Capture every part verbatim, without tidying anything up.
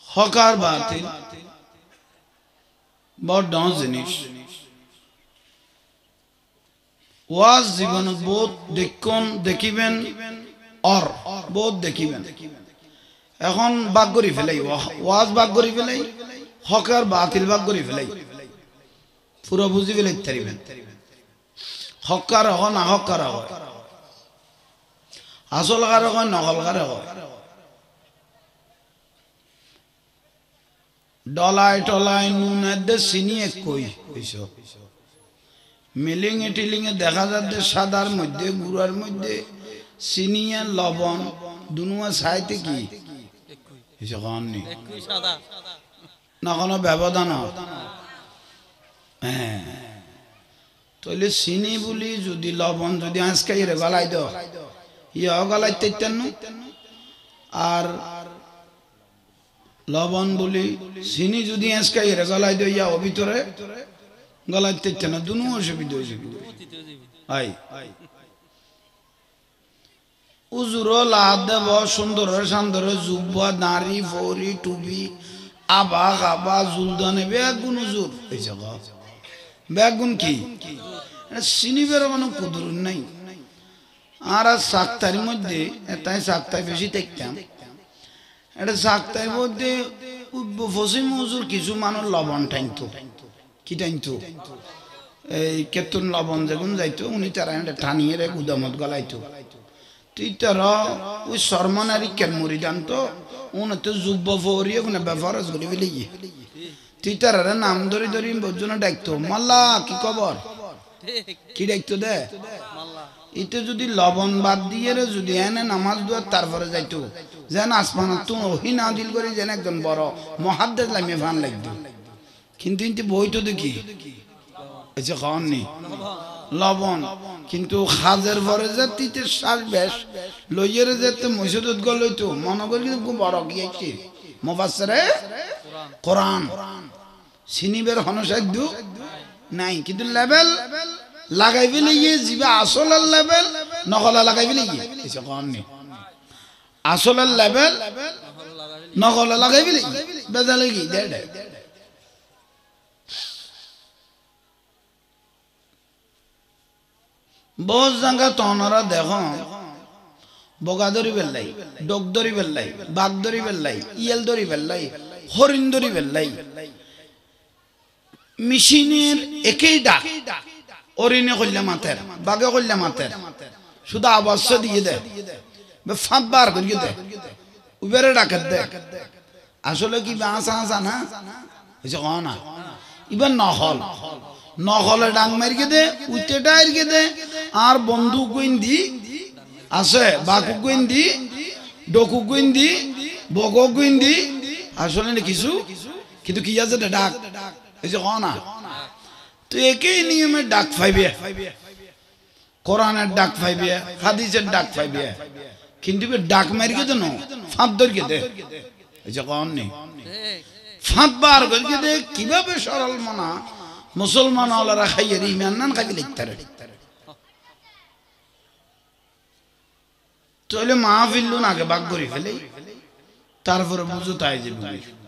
হক আর বাতিল বড় ডাউন জিনিস ওয়াজ জীবন বহুত দেখুন দেখিবেন আর বহুত দেখিবেন এখন বাগ করি ফেলাই ওয়াজ বাগ করি ফেলাই হক আর বাতিল বাগ করি ফেলাই পুরো বুঝি ফেলাই তারিবেন হক আর হয় না হক আর হয় আসল কার হয় নকল কার হয় ডলাই টলাই নুন দে চিনি এক কই মিলিং এ টিলিং এ দেখা যাচ্ছে সাদার মধ্যে গুড়ার মধ্যে চিনি আর লবণ দুনুয়া সাইতে কি না কোনো ব্যবধান হ্যাঁ তাহলে চিনি বলি যদি লবণ যদি আজকাই রে গলাই দাও ইয়া গলাইতে আর লবণ বলি চিনি যদি আজকাই রে গলাই দাও ইয়া ভিতরে গলাইতে না দুনো অসুবিধা হয়ে যাবে আই উজুর লাভ দেব সুন্দর সুন্দর যুব নারী ফৌরি টুবি আবা খাবা জুলদানে বেগুন উজুর এই জায়গা বেগুন কি চিনিবের কোনো কুদুর নাই আর সাক্তার মধ্যে এটাই সাক্তায় বেশি দেখতাম এটা সাক্তার মধ্যে ফসিম উজুর কিছু মানুষ লবণ টাইনতো কি টাইনতো এই কেতন লবণ যেগুন যাইতো উনি তারা টানিয়ে রে গুদামত গলাইতো তুই তারা ওই সরমনারি কেন মরি জানতো উনি তো যুব ফৌরি ওখানে বেফারস করে ফেলে গিয়ে তুই তারা নাম ধরে ধরে বোঝনো ডাকতো মাল্লা কি খবর কি ডাকতো দে এটা যদি লবণ বাদ দিয়ে রে যদি এনে নামাজ দুয়ার তারপরে যাইতো যেন আসমান তুমি ওহি না দিল করে যেন একজন বড় মহাদ্দেশ লামিয়ে ফান লাগতো কিন্তু কিন্তু বই তো দেখি আচ্ছা খাওয়ান নি লবণ কিন্তু খাজের পরে যে তিতে শ্বাস বেশ লইয়ের যেতে মসজিদত গল হইতো মনে করি কিন্তু বড় গিয়েছে মুফাসসিরে কোরআন সিনিবের হনসাধ্য নাই কিন্তু লেভেল লাগাই ফেলে গিয়ে জিবা আসলের লেভেল নকলা লাগাই ফেলে গিয়ে আচ্ছা খাওয়ান নি আসলের লেভেল নকলা লাগাই ফেলে বেজালে গিয়ে দে দে বহুত জায়গা তনরা দেখো বগা ধরি বেল্লাই ডগ ধরি বেল্লাই বাঘ ধরি বেল্লাই ইয়েল ধরি বেল্লাই হরিণ ধরি বেল্লাই মেশিনের একই ডাক হরিণে করলে মাথের বাঘে করলে মাথের শুধু আবাস দিয়ে দে ফাঁদ বার করিয়ে দে উবেরে ডাকের দে আসলে কি বাঁচা আসা না না এবার নহল নহলে ডাং মারিকে দে উঠে ডাইরকে দে আর বন্ধু গুইন্দি আছে বাকু গুইন্দি ডকু গুইন্দি বগ গুইন্দি আসলে কিছু কিন্তু কি আছে ডাক এই যে না তো একই নিয়মে ডাক পাইবে কোরআনের ডাক পাইবে হাদিসের ডাক পাইবে কিন্তু ডাক মারিকে দেন ফাঁদ ধরকে দে এই যে কন নেই ফাঁদ বার করকে দে কিভাবে সরল মনা মুসলমান আল্লাহরা খাইয়ে ইমান নান খাবি লিখতে রে তাহলে মাহফিল আগে বাগ করে ফেলে তারপরে বুঝো তাই যাবে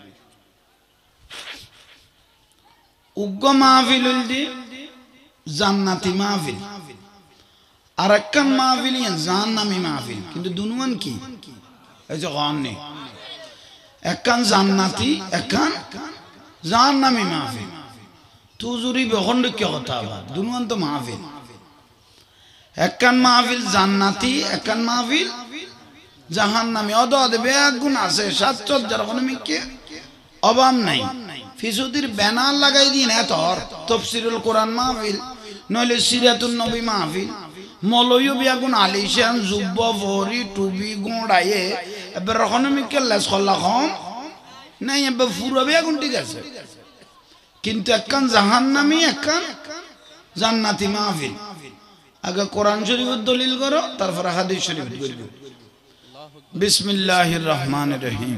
উগ্র মাহফিল দি জান্নাতি মাহফিল আর একখান মাহফিল জাহান্নামী মাহফিল কিন্তু দুনুয়ান কি এই যে গান নেই একখান জান্নাতি একখান জাহান্নামী মাহফিল তুজুরি বখন্ড কি কথা আবার দুনুয়ান তো মাহফিল একখান মাহফিল জান্নাতি একখান মাহফিল জাহান্নামী অদ দেবে এক গুণ আছে সাতচর যার কোনো মিকে অভাব নাই ফিসুদির ব্যানার লাগাই দিন এত তফসিরুল কোরআন মাহফিল নইলে সিরাতুন নবী মাহফিল মলয়ু বিয়াগুন আলিশান যুব্ব ভরি টুবি গোড়াইয়ে এবার রখন মিকে লেস খল্লা কম নাই এবার ফুরা বিয়াগুন ঠিক আছে কিন্তু একখান জাহান্নামী একখান জান্নাতি মাহফিল আগে কোরআন শরীফের দলিল করো তারপর হাদিস শরীফ করো বিসমিল্লাহির রহমানির রহিম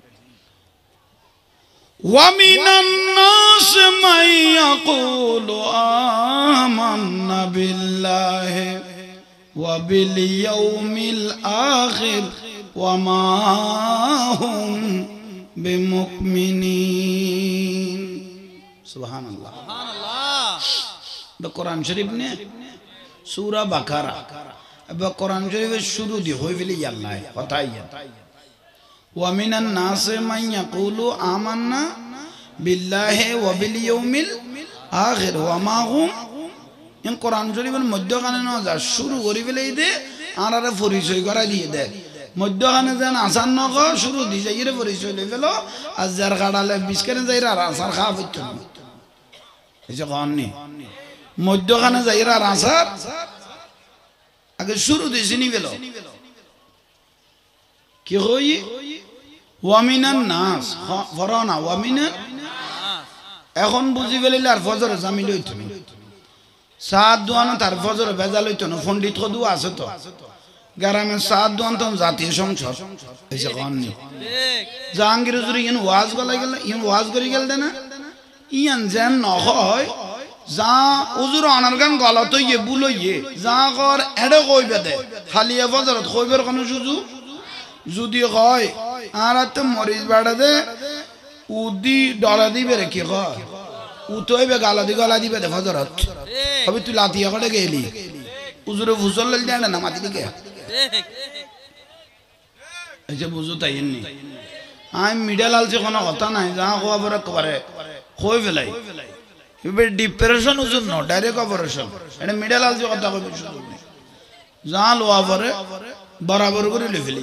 وَمِنَ النَّاسِ مَن يَقُولُ آمَنَّا بِاللَّهِ وَبِالْيَوْمِ الْآخِرِ وَمَا هُمْ বিমুমিনিন সুবহানাল্লাহ সুবহানাল্লাহ দ কোরআন শরীফ নে সূরা বাকারা अब कुरान शरीफ शुरू दी होई विली अल्लाह बताइए वा मिनन नास मन यक़ूलु आमन्ना बिल्लाहि व बिल यौमिल आखिर व मा हुम इन कुरान शरीफ मध्यखाने न जा शुरू करी विले दे आरारे পরিচয় করা দিয়ে দে মধ্যখানে যেন আসান নক শুরু দি যাইরে পরিচয় লই ফেলো আজার গাড়ালে বিস্কারে যাইরা আসার খাওয়া হইতো না এই যে গাননি মধ্যখানে যাইরা আসার আগে শুরু দিয়ে চিনি গেল কি হই ওয়ামিনান নাস ফরানা ওয়ামিনান এখন বুঝি গেলিল আর ফজর জামি লইতো না সাত দোয়ানো তার ফজর ভেজা লইতো না পণ্ডিত কদু আছে তো গ্রামে সাত দোয়ান তো জাতীয় সংসদ এই যে গাননি জাহাঙ্গীর হুজুর ইন ওয়াজ গলাই গেল ইন ওয়াজ করি গেল না ইয়ান যেন নহয় যা উজুর আনার গান গলত হইয়ে ভুল হইয়ে যা কর এড়ে কইবে দে খালি ফজরত কইবার কোন সুযোগ যদি কয় আর তো মরিচ বাড়া দে উদি ডলা দিবে রে কি কয় উতইবে গালা দি গলা দিবে দে ফজরত হবে তুই লাতিয়া করে গেলি উজুরে ফুসল লল দেন না মাটি দিকে এই যে বুঝু তাই নি আই মিডল আলছে কোনো কথা নাই যা কোয়া বড় করে কই ফেলাই এবার ডিপ্রেশন উজুর ন ডাইরেক্ট অপারেশন এটা মিডল আলছে কথা কইবে সুযোগ নেই যা লোয়া পরে বরাবর করে লে ফেলি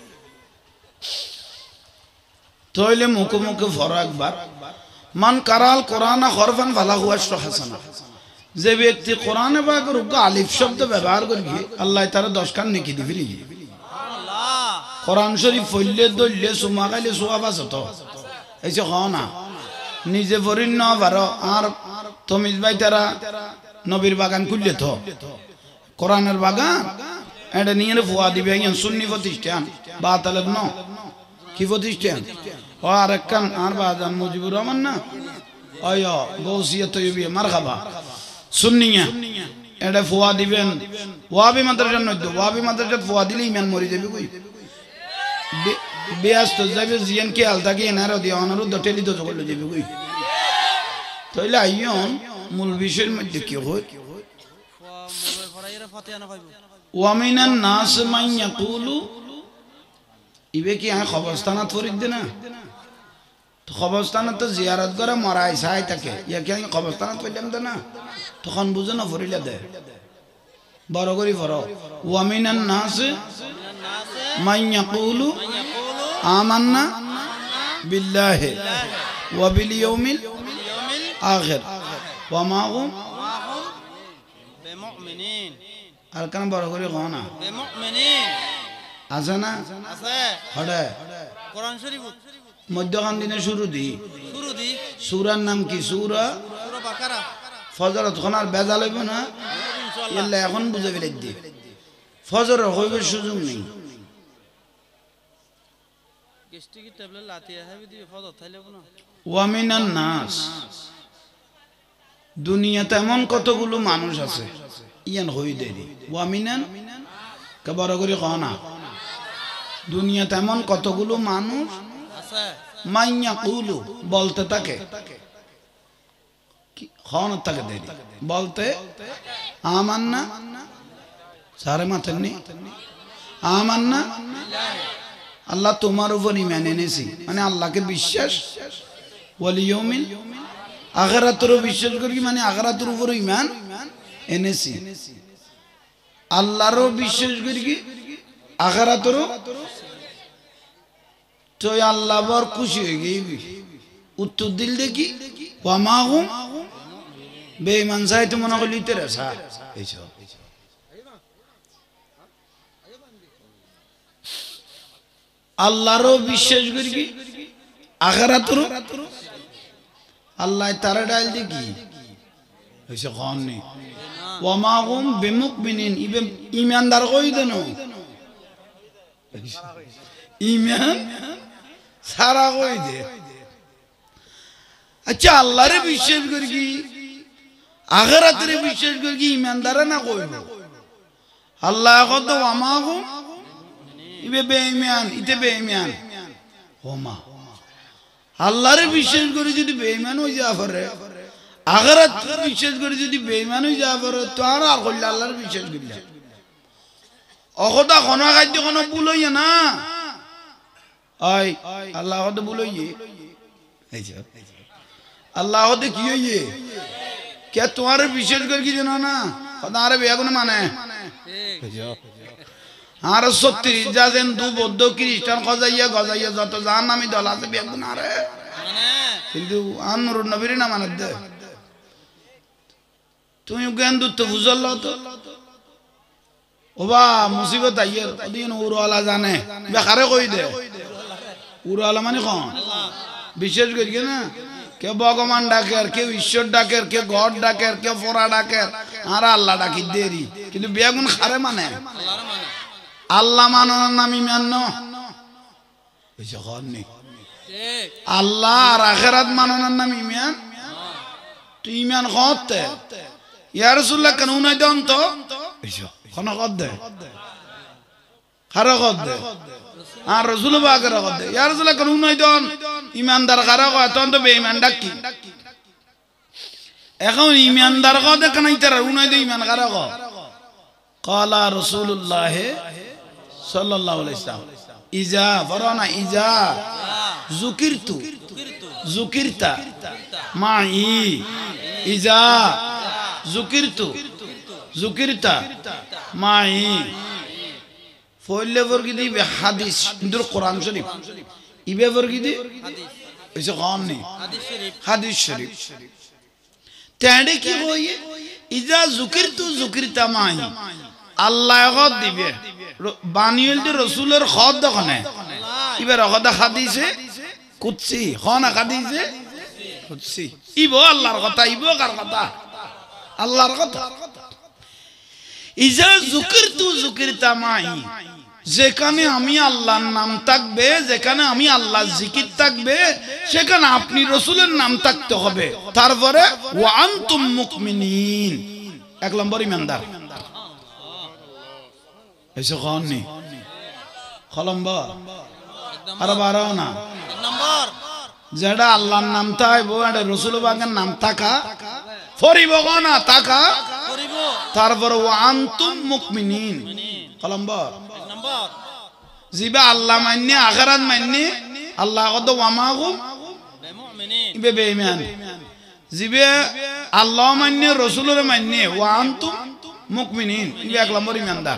তইলে মুখে মুখে ফরাক বার মান কারাল কোরআন হরফান ফালাহু আশরু হাসানা যে ব্যক্তি কোরআনে পাকের উপর আলিফ শব্দ ব্যবহার করবে আল্লাহ তার দশ খান নেকি দিবে সুবহানাল্লাহ কোরআন শরীফ পড়লে দললে সুমা গাইলে সওয়াব আছে তো এই যে হয় না নিজে পড়িন না পারো আর তমিজ ভাই তারা নবীর বাগান খুললে তো কোরআনের বাগান এটা নিয়ে ফুয়া দিবে ইয়ান সুন্নি প্রতিষ্ঠান বাতালের ন কি প্রতিষ্ঠান ও আর একখান আর বাজান মুজিবুর রহমান না অয় গৌসিয়া তৈবি মারহাবা সুন্নিয়া এটা ফুয়া দিবেন ওয়াবি মাদ্রাসার নদ্য ওয়াবি মাদ্রাসাত ফুয়া দিলে ইমান মরি যাবে কই বেয়াস তো যাবে জিয়ান কে আল থাকে এনারও দিয়ে অনারও দটেলি তো জগল যাবে কই তাইলে আইয়ন মূল বিষয়ের মধ্যে কি হয় ওয়ামিনান নাস মান ইয়াকুলু ইবে কি আয় খবরস্থানাত ফরিদ দে না তো খবরস্থানাত তো জিয়ারত করে মরাই চাই থাকে ইয়া কি আমি খবরস্থানাত পড়লাম তো না তখন বুঝো না ফরিলা দে বড় করি ফর ওয়ামিনান নাস মান ইয়াকুলু আমান্না বিল্লাহি ওয়া বিল ইয়াউমিল আখির ওয়া মা হুম বিমুমিনিন আর কান বড় করে কও না বিমুমিনিন আছে না আছে হড়ে কোরআন শরীফ মধ্যখান দিনে শুরু দি শুরু দি সূরার নাম কি সূরা সূরা বাকারা ফজরত খনার বেজা লইব না ইনশাআল্লাহ এখন বুঝে ফেলে দি ফজর হইবে সুযোগ নেই গেস্টি কি ট্যাবলেট লাতিয়া হবে দি ফজর থাইলে না ওয়া মিনান নাস দুনিয়াতে এমন কতগুলো মানুষ আছে ইয়ান হই দেরি ওয়া মিনান কে বড় করে কও না দুনিয়াতে এমন কতগুলো মানুষ আছে মাইয়া কুলু বলতে থাকে কি খন থাকে দেরি বলতে আমান্না সারে মাথেন নি আমান্না আল্লাহ তোমার উপর ঈমান এনেছি মানে আল্লাহকে বিশ্বাস ওয়াল ইয়াউমিল আখিরাতের বিশ্বাস করি মানে আখিরাতের উপর ঈমান এনেছি আল্লাহরও বিশ্বাস করি কি আখিরাতের তো আল্লাহ বড় খুশি হয়ে গেবি উত্তর দিল দেখি ওয়া মা হুম বেঈমান চাই তো মনে করলি তেরে স্যার এইসব আল্লাহরও বিশ্বাস করি কি আখিরাতের আল্লাহ তারা ডাল দেখি হইছে কোন নি ওয়া মা হুম বিমুমিনিন ইবে ঈমানদার কই দেন ঈমান সারা কই দে আচ্ছা আল্লাহরে বিশ্বাস করি কি আখিরাতের বিশ্বাস করি কি ঈমানদার না কইব আল্লাহ কত ওয়া মা হুম ইবে বেঈমান ইতে বেঈমান ওমা আল্লাহরে বিশ্বাস করে যদি বেঈমান হয়ে যাওয়া পারে, আখিরাত বিশ্বাস করে যদি বেঈমান হয়ে যাওয়া পারে, তো আর আর করলে আল্লাহর বিশ্বাস করিলা অকথা কোনো খাদ্য কোনো ভুল হইয়া না। ওই আল্লাহ হতে ভুল হইয়ে, আল্লাহ হতে কি হইয়ে কে তোমার বিশ্বাস করে কি জানো না, আরে বেয়া কোনো মানে আর সত্যি যাছেন দু বৌদ্ধ খ্রিস্টান গজাইয়া গজাইয়া যত জান আমি দল আছে বেয়া গুণ আরে, কিন্তু আর নুরুন নবীর না মানে দে তুমি জ্ঞান দূর তো বুঝল তো ওবা মুসিবত আইয়ের দিন উরওয়ালা জানে বেকারে কই দে উরওয়ালা মানে কন বিশেষ করি না কে ভগবান ডাকের, কেউ ঈশ্বর ডাকের, কে গড ডাকের, কে ফোরা ডাকের, আর আল্লাহ ডাকি দেরি, কিন্তু বেগুন খারে মানে আল্লাহ মানানোর নাম ইমান ন আল্লাহ আর আখিরাত মানানোর নাম ইমান। তুই ইমান কতে ইয়া রাসূলুল্লাহ কেন উনাই দেন তো কোন কত দে খারা কত দে আর রাসূল পাকের কত দে ইয়া রাসূলুল্লাহ কেন উনাই দেন ইমানদার খারা কত তখন তো বেঈমান ডাকি এখন ইমানদার কত কেন ইতার উনাই দে ইমান খারা কত قال رسول الله صلى الله عليه وسلم ইজা ফরানা ইজা যুকিরতু যুকিরতা মাই ইজা যুকিরতু যুকিরতা মাই ফলে বর্গি দি হাদিস ইন্দুর কোরআন শরীফ ইবে বর্গি দি এসে গান নেই হাদিস শরীফ তেড়ে কি হইয়ে ইজা যুকিরতু যুকিরতা মাই আল্লাহ খত দিবে বানিয়েল দি রাসূলের খত দখনে ইবে রগদা হাদিসে কুদসি খানা হাদিসে কুদসি ইবো আল্লাহর কথা ইবো কার কথা আল্লাহর কথা ইজা যুকিরতু যুকিরতা মাই যেখানে আমি আল্লাহর নাম থাকবে যেখানে আমি আল্লাহর জিকির থাকবে সেখানে আপনি রাসূলের নাম থাকতে হবে তারপরে ওয়া আনতুম মুমিনিন এক নম্বর ইমানদার এসে কোন নি খলম্বা আর বারো না নম্বর যেটা আল্লাহর নাম থাকবে এটা রাসূল পাকের নাম থাকা ফরিব না থাকা ফরিব তারপরে ওয়া আনতুম মুমিনিন খলম্বা এক নম্বর জিবা আল্লাহ মাননি আখিরাত মাননি আল্লাহ কত ওয়ামাহুম বিমুমিনিন ইবে বেঈমান জিবে আল্লাহ মাননি রাসূলের মাননি ওয়া আনতুম মুমিনিন ইবে এক নম্বর ইমানদার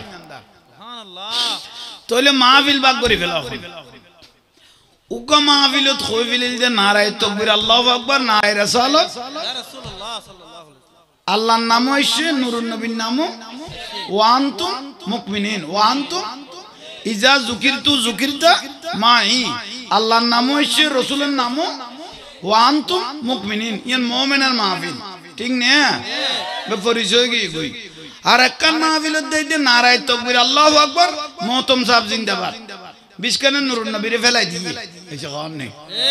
তাহলে মাহফিল ভাগ করে ফেলা হবে উকা মাহফিলত কই ফেলিল যে নারায়ে তাকবীর আল্লাহু আকবার নারায়ে রিসালাত ইয়া রাসূলুল্লাহ সাল্লাল্লাহু আলাইহি আল্লাহর নাম হইছে নূরুন নবীর নাম ওয়া আনতুম মুমিনিন ওয়া আনতুম ইজা যুকিরতু যুকিরতা মাই আল্লাহর নাম হইছে রাসূলের নাম ওয়া আনতুম মুমিনিন ইয়ান মুমিনের মাহফিল ঠিক না বে পরিচয় কি কই আর একখান মাহফিলত দেইতে নারায়ে তাকবীর আল্লাহু আকবার মোহতম সাহেব জিন্দাবাদ বিশকানে নূরুন নবীর ফেলাই দিয়ে এই গান নেই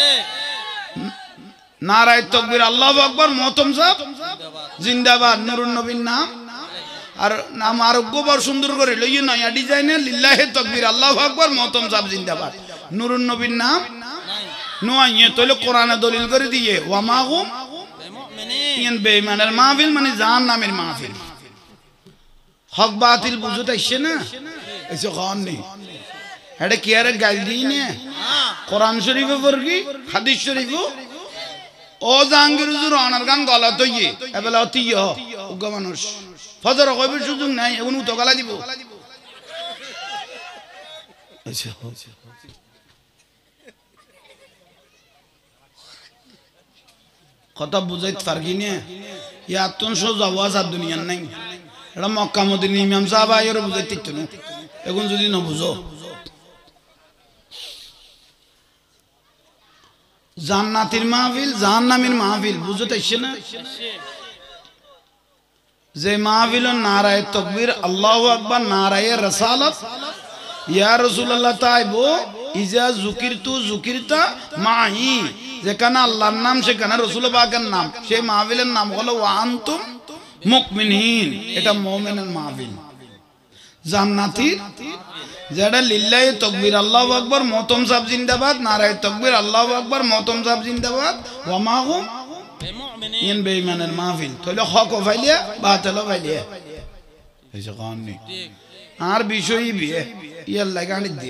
নারায়ে তাকবীর আল্লাহু আকবার মোহতম সাহেব জিন্দাবাদ নূরুন নবীর নাম আর নাম আর গোবার সুন্দর করে লইয়ে নয়া ডিজাইনে লিল্লাহি তাকবীর আল্লাহু আকবার মোহতম সাহেব জিন্দাবাদ নূরুন নবীর নাম নয় তাহলে কোরআনে দলিল করে দিয়ে ওয়া মাহুম বিমুমিনিন ইয়ান বেঈমানের মাহফিল মানে জাহান্নামের মাহফিল হক বাতিল বুঝতে আসছে না এসে গান নেই এটা কি আর গাল দিই না কোরআন শরীফে পড়কি হাদিস শরীফে ও জাহাঙ্গীর হুজুর অনার গান গলত হইয়ে এবেলা অতিয় উগ্র মানুষ ফজর কইবে সুযোগ নাই এখন উতো গালা দিব কথা বুঝাইতে পারকি না ইয়ার তো সোজা ওয়াজ আর দুনিয়ার নাই এটা মক্কা মদিনা ইমাম সাহেব আইরে বুঝাইতে তো না এখন যদি না বুঝো জান্নাতের মাহফিল জাহান্নামের মাহফিল বুঝতে আসছে না যে মাহফিল নারায়ে তাকবীর আল্লাহু আকবার নারায়ে রিসালাত ইয়া রাসূলুল্লাহ তাইবো ইজা যুকিরতু যুকিরতা মাই যেখানে আল্লাহর নাম সেখানে রাসূল পাকের নাম সেই মাহফিলের নাম হলো ওয়া আনতুম মুমিনিন এটা মুমিনের মাহফিল জান্নাতীর যেটা লিল্লাহি তাকবীর আল্লাহু আকবার মতম সাহেব জিন্দাবাদ নারায়ে তাকবীর আল্লাহু আকবার মতম সাহেব জিন্দাবাদ ওয়া মা হুম ইন বেঈমানের মাহফিল তাহলে হক ফাইলিয়া বাতিল ফাইলিয়া এসে কারণে আর বিষয়ই বিয়ে ইয়ার লাগানি দি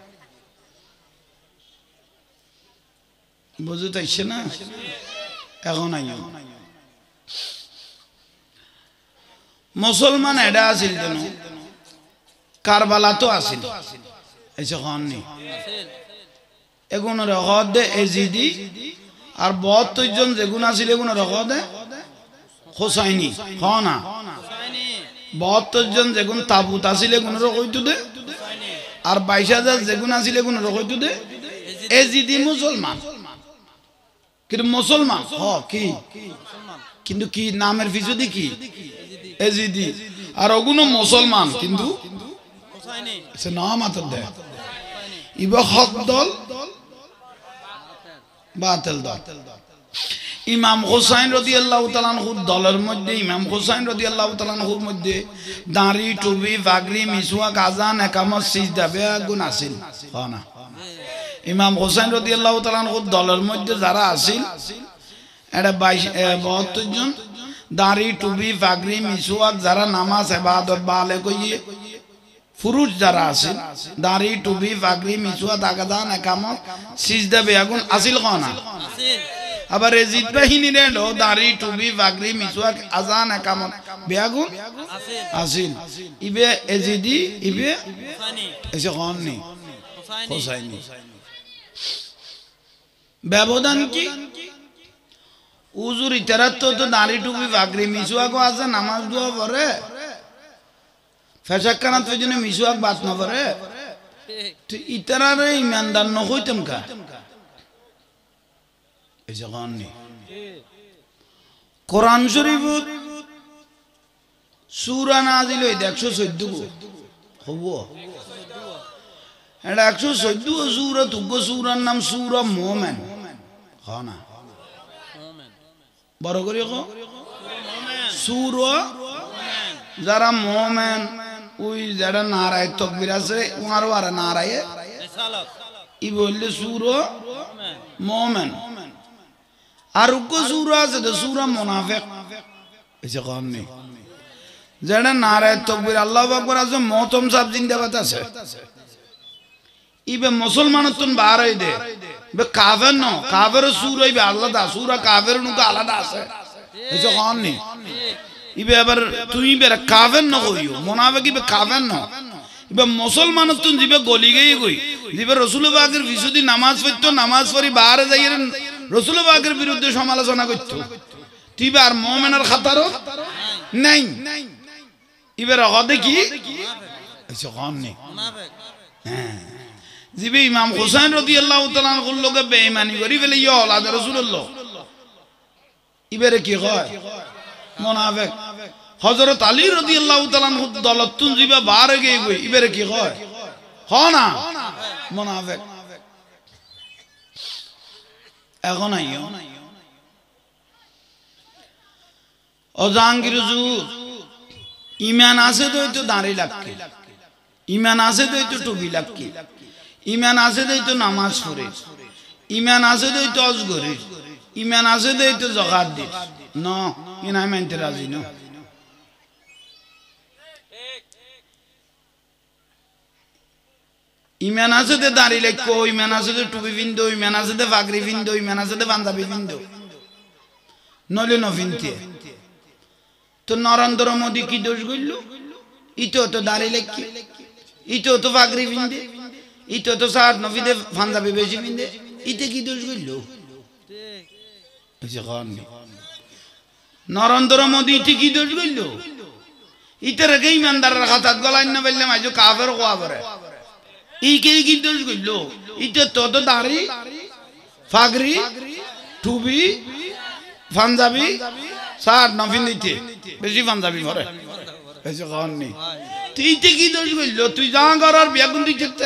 বুঝতে পারছ না এখন আইও মুসলমান এডা আছিল কেন কারবালা তো আছিল এসে কারণে এগুনের হদ এজিদি আর বাহাত্তর জন যেগুন আছিল এগুনের হদ হোসাইনি হ না বাহাত্তর জন যেগুন তাবুত আছিল এগুনের কইতো দে আর বাইশ হাজার যেগুন আছিল এগুনের কইতো দে এজিদি মুসলমান কিন্তু মুসলমান হ কি কিন্তু কি নামের পিছনে কি এজিদি আর ওগুনো মুসলমান কিন্তু সে নাম আতর দে ইবা হক দল বাতিল দল ইমাম হুসাইন রাদিয়াল্লাহু তাআলা আনহু দলের মধ্যে ইমাম হুসাইন রাদিয়াল্লাহু তাআলা আনহুর মধ্যে দাড়ি টুপি পাগড়ি মিসওয়াক আযান ইকামত সিজদা বেগুন আছিল না ইমাম হুসাইন রাদিয়াল্লাহু তাআলা আনহুর দলের মধ্যে যারা আছিল এটা বাইশ বাহাত্তর জন দাড়ি টুপি পাগড়ি মিসওয়াক যারা নামাজ ইবাদত বালে কইয়ে ফুরুজ যারা আছিল দাড়ি টুপি পাগড়ি মিসওয়াক আযান ইকামত সিজদা বেগুন আছিল না আছিল আবার এজিদ বাহিনী রেলো দাড়ি টুপি পাগড়ি মিসওয়াক আযান ইকামত বেগুন আছিল ইবে এজিদি ইবে হুসাইনি এসে কোননি হুসাইনি ব্যবধান কি উজুর ইতারাত তো দাড়ি টুপি পাগড়ি মিসওয়াক আছে নামাজ দোয়া পড়ে ফেসাকানাত ফেজনে মিসওয়াক বাত না পড়ে তো ইতারারে ইমানদার ন হইতম কা এসে কোননি কোরআন শরীফ সূরা নাজিল হইছে একশো চৌদ্দ গো হবো এটা একশো চৌদ্দ সূরা তুগো সূরার নাম সূরা মুমিন হ্যাঁ না বড় করে কো সূরা যারা মুমিন ওই যারা নারায়ে তাকবীর আছে ওনারও আর নারায়ে রিসালাত ই বললে সূরা মুমিন আর উগো সূরা আছে তো সূরা মুনাফিক এসে কাম নেই যারা নারায়ে তাকবীর আল্লাহু আকবার আছে মতম সাহেব জিন্দাবাদ আছে ইবে মুসলমানতন বার হই দে বে কাফের ন কাফের সূরা ইবে আলাদা সূরা কাফের নু আলাদা আছে এসে কাম নেই ইবে আবার তুই বে কাফের ন কইও মুনাফিক ইবে কাফের ন ইবে মুসলমানতন জিবে গলি গই গই জিবে রাসূল পাকের বিশুদ্ধি নামাজ পড়তো নামাজ পড়ি বার যাইরে রাসূল পাকের বিরুদ্ধে সমালোচনা করতো তুই আর মুমিনের খাতারও নাই ইবের হদে কি এসে কাম নেই হ্যাঁ জিবে ইমাম হুসাইন রাদিয়াল্লাহু তাআলা আনহুর লগে বেঈমানি করি ফেলে ইয়া আওলাদ রাসূলুল্লাহ ইবেরে কি হয় মুনাফিক হযরত আলী রাদিয়াল্লাহু তাআলা আনহু দলতুন জিবে বার গই গই ইবেরে কি হয় হ না মুনাফিক এখন আইও ও জাহাঙ্গীর হুজুর ইমান আছে তো তো দাঁড়ি লাগকে ইমান আছে তো তো টুপি লাগকে ইমান আছে তো তো নামাজ পড়ে ইমান আছে তো তো হজ করে ইমান আছে তো তো যাকাত দে ন ইনা মানতে রাজি ন ইমান আছে তো দাঁড়ি লাগকো ইমান আছে তো টুপি পিন্দো ইমান আছে তো পাগড়ি পিন্দো ইমান আছে তো পাঞ্জাবি পিন্দো নলে ন পিনতে তো নরেন্দ্র মোদী কি দোষ করল ইতো তো দাড়ি লেখি ইতো তো পাগড়ি পিন্দে ইতো তো শার্ট নফিদে পাঞ্জাবি বেশি পিন্দে ইতে কি দোষ করল নরেন্দ্র মোদী ইতে কি দোষ করল ইতার আগে ইমানদারের খাতাত গলায় না বললে মাঝে কাফের কোয়া করে ই কে কি দোষ করল ইতে তো তো দাড়ি পাগড়ি টুপি পাঞ্জাবি শার্ট নফিন দিতে বেশি পাঞ্জাবি পরে বেশি খাওয়ার নেই তুই কি দোষ করল তুই যা করার বেগুন দিতে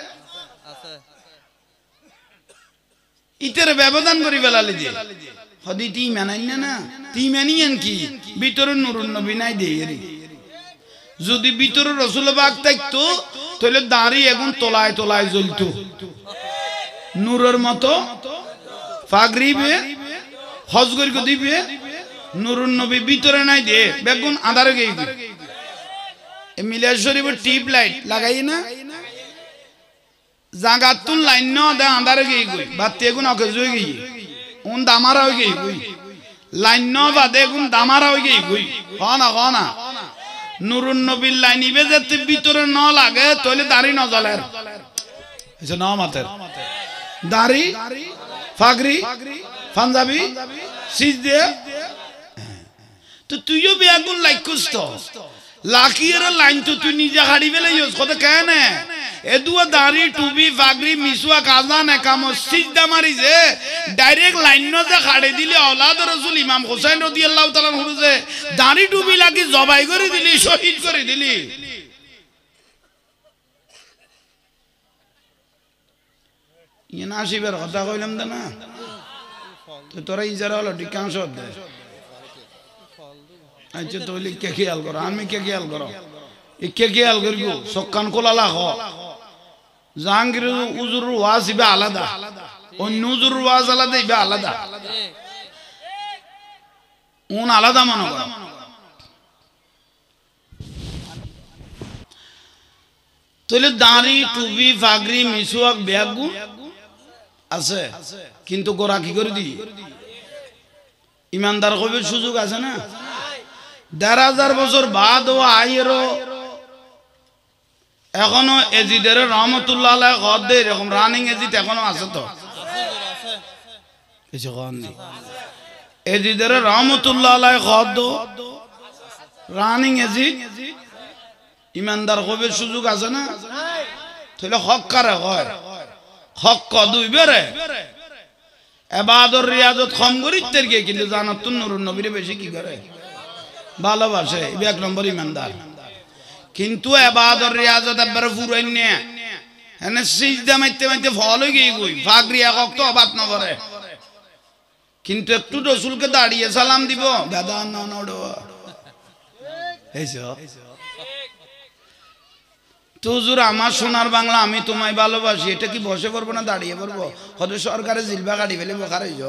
ইতের ব্যবধান করি ফেলালে যে হদি তুই মানাই না না তুই মানিয়েন কি ভিতরে নুরুন নবী নাই দিয়ে যদি ভিতরে রসুল বাগ থাকতো তাহলে দাড়ি এখন তোলায় তোলায় জ্বলতো নূরের মতো ফাগরিবে হজ করি দিবে নুরুন নবী ভিতরে নাই দে বেগুন আধারে গই এ মিলাদ শরীফের টিপ লাইট লাগাই না জাগাতুল লাইন ন দে আধারে গই গই বাতি এগুন অকে জই গই উন দামারা হই গই গই লাইন ন বাদে এগুন দামারা হই গই গই কোনা কোনা নুরুন নবীর লাইন ইবে যেতে ভিতরে ন লাগে তাহলে দাড়ি ন জ্বলে এসে না মাতের দাড়ি ফাগরি পাঞ্জাবি সিজদে তো তুইও বেগুন লাইক করছ লাকিয়ের লাইন তো তুই নিজে হাড়ি ফেলে ইউজ কথা কেন এদুয়া দাড়ি টুবি ফাগরি মিসওয়া কাজা না কাম সিজদা মারি যে ডাইরেক্ট লাইন ন যে হাড়ে দিলে আওলাদ রাসূল ইমাম হোসেন রাদিয়াল্লাহু তাআলা হুজুর যে দাড়ি টুবি লাগি জবাই করে দিলি শহীদ করে দিলি ইয়ে নাসিবের কথা কইলাম না তো তোরা ইজারা হলো ঠিকাংশ দে আচ্ছা তাহলে কে খেয়াল করো আমি কে খেয়াল করো এ কে খেয়াল করবো সকান কোলা লাখ জাহাঙ্গীর উজুর ওয়াজ ইবে আলাদা অন্য উজুর ওয়াজ আলাদা ইবে আলাদা উন আলাদা মনে করো তাহলে দাড়ি টুপি ফাগরি মিসওয়াক ব্যাগু আছে কিন্তু গোরা কি করে দি ইমানদার কবে সুযোগ আছে না দেড় হাজার বছর বাদ ও আইয়েরও এখনো এজিদের রহমতুল্লাহ আলাইহি গদে এরকম রানিং এজিদ এখনো আছে তো কিছু কম নেই এজিদের রহমতুল্লাহ আলাইহি গদ রানিং এজিদ ইমানদার কবে সুযোগ আছে না তাহলে হক কারে হয় হক কদুই বেরে এবাদর রিয়াজত কম করিতের গিয়ে কিন্তু জানাত নুরুন নবীরে বেশি কি করে ভালোবাসে ইবে এক নম্বর ইমানদার কিন্তু এবাদর রিয়াজত একবারে ফুরাই নে এনে সিজদা মাইতে মাইতে ফল হয়ে গিয়ে গই ফাগরি একক তো অবাত না করে কিন্তু একটু রসুলকে দাঁড়িয়ে সালাম দিব বেদান না নড়ো এইসব তো হুজুর আমার সোনার বাংলা আমি তোমায় ভালোবাসি এটা কি বসে পড়বো না দাঁড়িয়ে পড়বো হয়তো সরকারে জিলবা গাড়ি ফেলে বোকার হইজ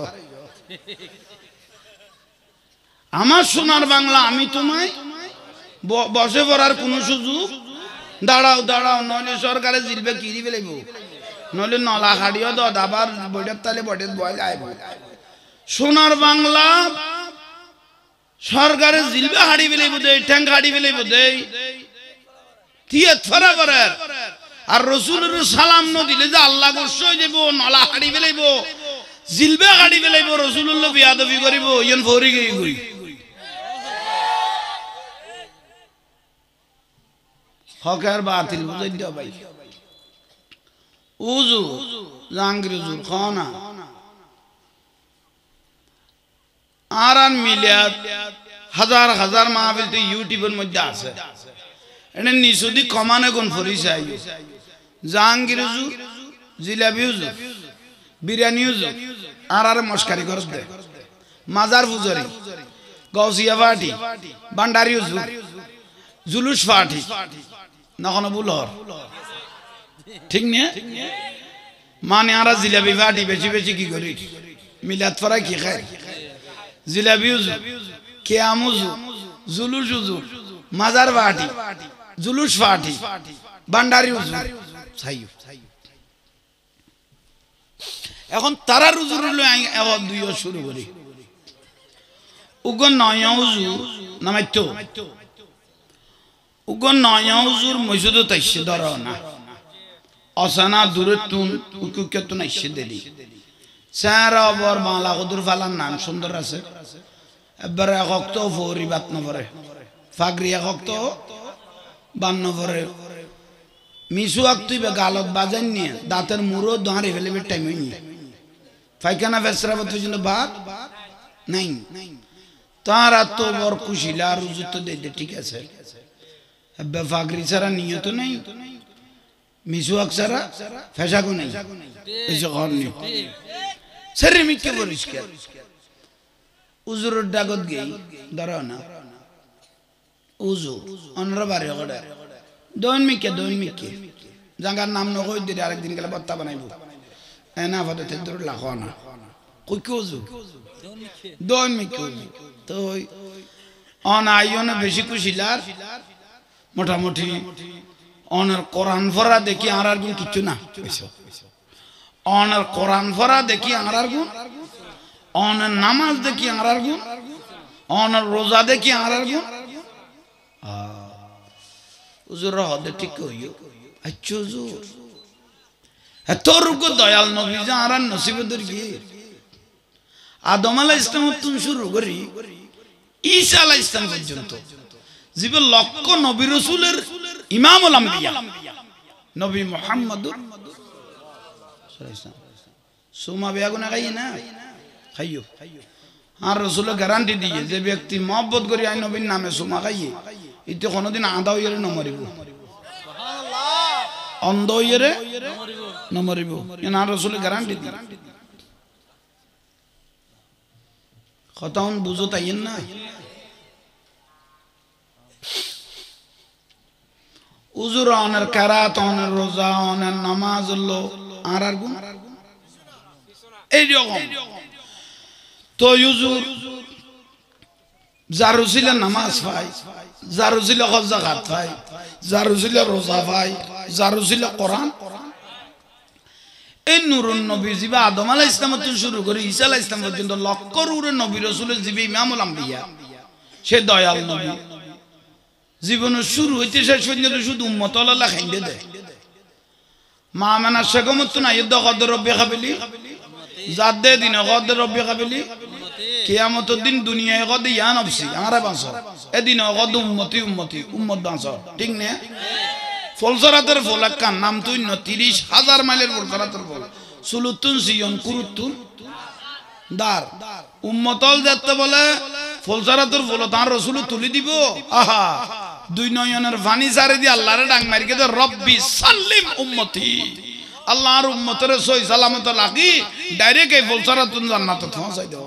আমার সোনার বাংলা আমি তোমায় বসে পড়ার কোন সুযোগ দাঁড়াও দাঁড়াও নইলে সরকারে জিলবে কিরি ফেলেব নইলে নলা খাড়িও দ আবার বইটার তালে বটে বয় আইব সোনার বাংলা সরকারে জিলবে হাড়ি ফেলেব দেই ট্যাঙ্ক হাড়ি ফেলেব দেই আর রসুলের সালাম ন দিলে যে আল্লাহ গোস্ব হয়ে যাব নলা হাড়ি ফেলাইব জিলবে হাড়ি ফেলাইব রসুল্লাহ বিয়াদবি করিব ইয়ন ফরি গই গই হক আর বাতিল বুঝাই দাও ভাই উজু জাহাঙ্গীর উজুর খানা আর আন মিলিয়াত হাজার হাজার মাহফিল তো ইউটিউবের মধ্যে আছে এনে নিশুদি কমানে কোন ফরিসাই জাহাঙ্গীর হুজুর জিলাপি হুজুর বিরিয়ানি হুজুর আর আর মস্কারি করস দে মাজার ফুজারি গৌসিয়া ফাটি ভান্ডারি হুজুর জুলুস ফাটি নখন বুলহর ঠিক নিয়ে মানে আর জিলাপি ফাটি বেশি বেশি কি করি মিলাদ ফরাই কি খায় জিলাপি হুজুর কেয়াম হুজুর জুলুস হুজুর মাজার ফাটি জুলুস ফাটি ভান্ডারি হুজুর ছাইও এখন তারা হুজুর লই দুইও শুরু করি উগন নয় হুজুর নামাইতো উগন নয় হুজুর মসজিদ তাইছে ধর না অসানা দূরে তুন উকুকে তো নাইছে দেলি সারা বর মালা হুজুর ফালান নাম সুন্দর আছে এবারে হক্ত ফরি বাত নভরে ফাগরি হক্ত বান্ন ভরে মিসুয়াক তুই গালত বাজান নিয়ে দাঁতের মুড়ো দাঁড়ে ফেলে টাইম হয়নি ফাইখানা ফেসরা পর্যন্ত ভাত নাই তার এত বড় খুশিলা আর রুজু তো দে ঠিক আছে ফাগরি ছাড়া নিয়ত নেই মিসুয়াক ছাড়া ফেসাকো নেই সেরে মিকে পরিষ্কার উজুরের ডাগত গেই ধরো না উজু অনরা বারে গড়া দৈন মিকে দৈন মিকে জাঙ্গার নাম নকই দিলে আরেকদিন গেলে বত্তা বানাইব এনা ফাতে তেদুর লাখ না কই কোজু দন মি কোজু তো অন আইয়নে বেশি কুশিলার মোটামুটি অনার কোরআন পড়া দেখি আর আর গুণ কিছু না অনার কোরআন পড়া দেখি আর আর গুণ অনার নামাজ দেখি আর আর গুণ অনার রোজা দেখি আর আর গুণ হুজুর হদে ঠিক কইও আচ্ছা হুজুর এত রুকো দয়াল নবী যা আর নসিবদের কি আদম আলাইহিস সালাম তুন শুরু করি ঈসা আলাইহিস সালাম পর্যন্ত জীব লক্ষ নবী রাসূলের ইমামুল আম্বিয়া নবী মুহাম্মদুর সুমা বেগুনা খাই না খাইও আর রাসূল গ্যারান্টি দিয়ে যে ব্যক্তি মহব্বত করি আই নবীর নামে সুমা খাইয়ে ইতে কোনদিন আদা হইরে ন মরিব সুবহানাল্লাহ অন্ধ হইরে ন মরিব এনা রাসূল গ্যারান্টি দিয়ে কথাউন বুঝো তাইন না উজুর অনের কারাত অনের রোজা অনের নামাজ হলো আর আর গুণ এই রকম তো উজুর জারুসিলে নামাজ পাই জারুসিলে জাকাত পাই জারুসিলে রোজা পাই জারুসিলে কোরআন এই নূরুন নবী জিবা আদম আলাইহিস সালাম থেকে শুরু করে ঈসা আলাইহিস সালাম পর্যন্ত লক্ষ রূরে নবী রাসূলের জিবে ইমামুল আম্বিয়া সে দয়াল নবী জীবনের শুরু হইতে শেষ পর্যন্ত শুধু উম্মত আল্লাহ খাইন্দে দেয় মা মানা শেখমত না ইদ্দ কদর রব্বি কাবিলি জাদে দিন কদর রব্বি কাবিলি কিয়ামতের দিন দুনিয়ায় কদ ইয়া নফসি আমারে বাঁচো এদিন কদ উম্মতি উম্মতি উম্মত বাঁচো ঠিক না ফলসরাতের ফল একখান নাম তুই তিরিশ হাজার মাইলের ফলসরাতের ফল সুলুতুন সিয়ন কুরুতুন দার উম্মতল যেতে বলে ফলসরাতের ফল তার রসুল তুলি দিব আহা দুই নয়নের পানি সারে দিয়ে আল্লাহরে ডাং মারি কে রব্বি সাল্লিম উম্মতি আল্লাহর উম্মতের সই সালামত লাগি ডাইরেক্ট এই ফলসরাতুন জান্নাতে পৌঁছাই দাও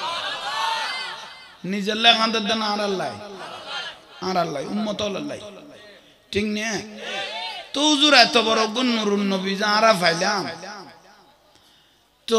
নিজের লেখানদের দেন আর আল্লাহ আর আল্লাহ উম্মতল আল্লাহ ঠিক না তো হুজুর এত বড় গুণ নুরুন নবী যারা পাইলাম তো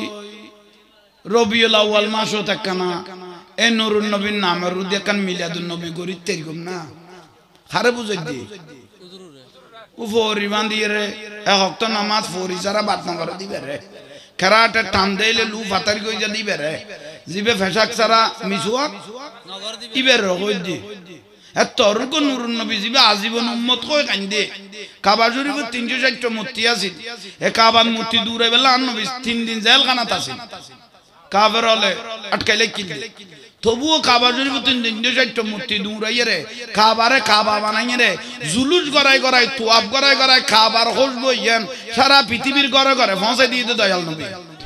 রবিউল আউয়াল মাসও থাকানা এ নুরুন নবীর নামের রুদি কান মিলাদুন নবী গরি তেরকম না হারে বুঝাই দি ও ফরি বান্দিয়ে রে এক ওয়াক্ত নামাজ ফরি যারা বাত না করে দিবে রে খেরাটা টান দেইলে লু ফাতার কই যা দিবে রে জিবে ফেসাক সারা মিসুয়া নগর দিবে ইবের রগই দি এত রুকো নুরুন নবী জিবে আজীবন উম্মত কই কান্দে কাবা শরীফে তিনশো ষাট মূর্তি আছে এ কাবার মূর্তি দূরে বেলা নবী তিন দিন জেলখানাত আছে কাফের হলে আটকাইলে কিনলে তবুও কাবা শরীফে তিনশো ষাট মূর্তি দূরাইয়ে রে কাবারে কাবা বানাইয়ে রে জুলুস গড়াই গড়াই তোয়াব গড়াই গড়াই কাবার খুশবু ইয়ান সারা পৃথিবীর ঘরে ঘরে পৌঁছে দিয়ে দে দয়াল নবী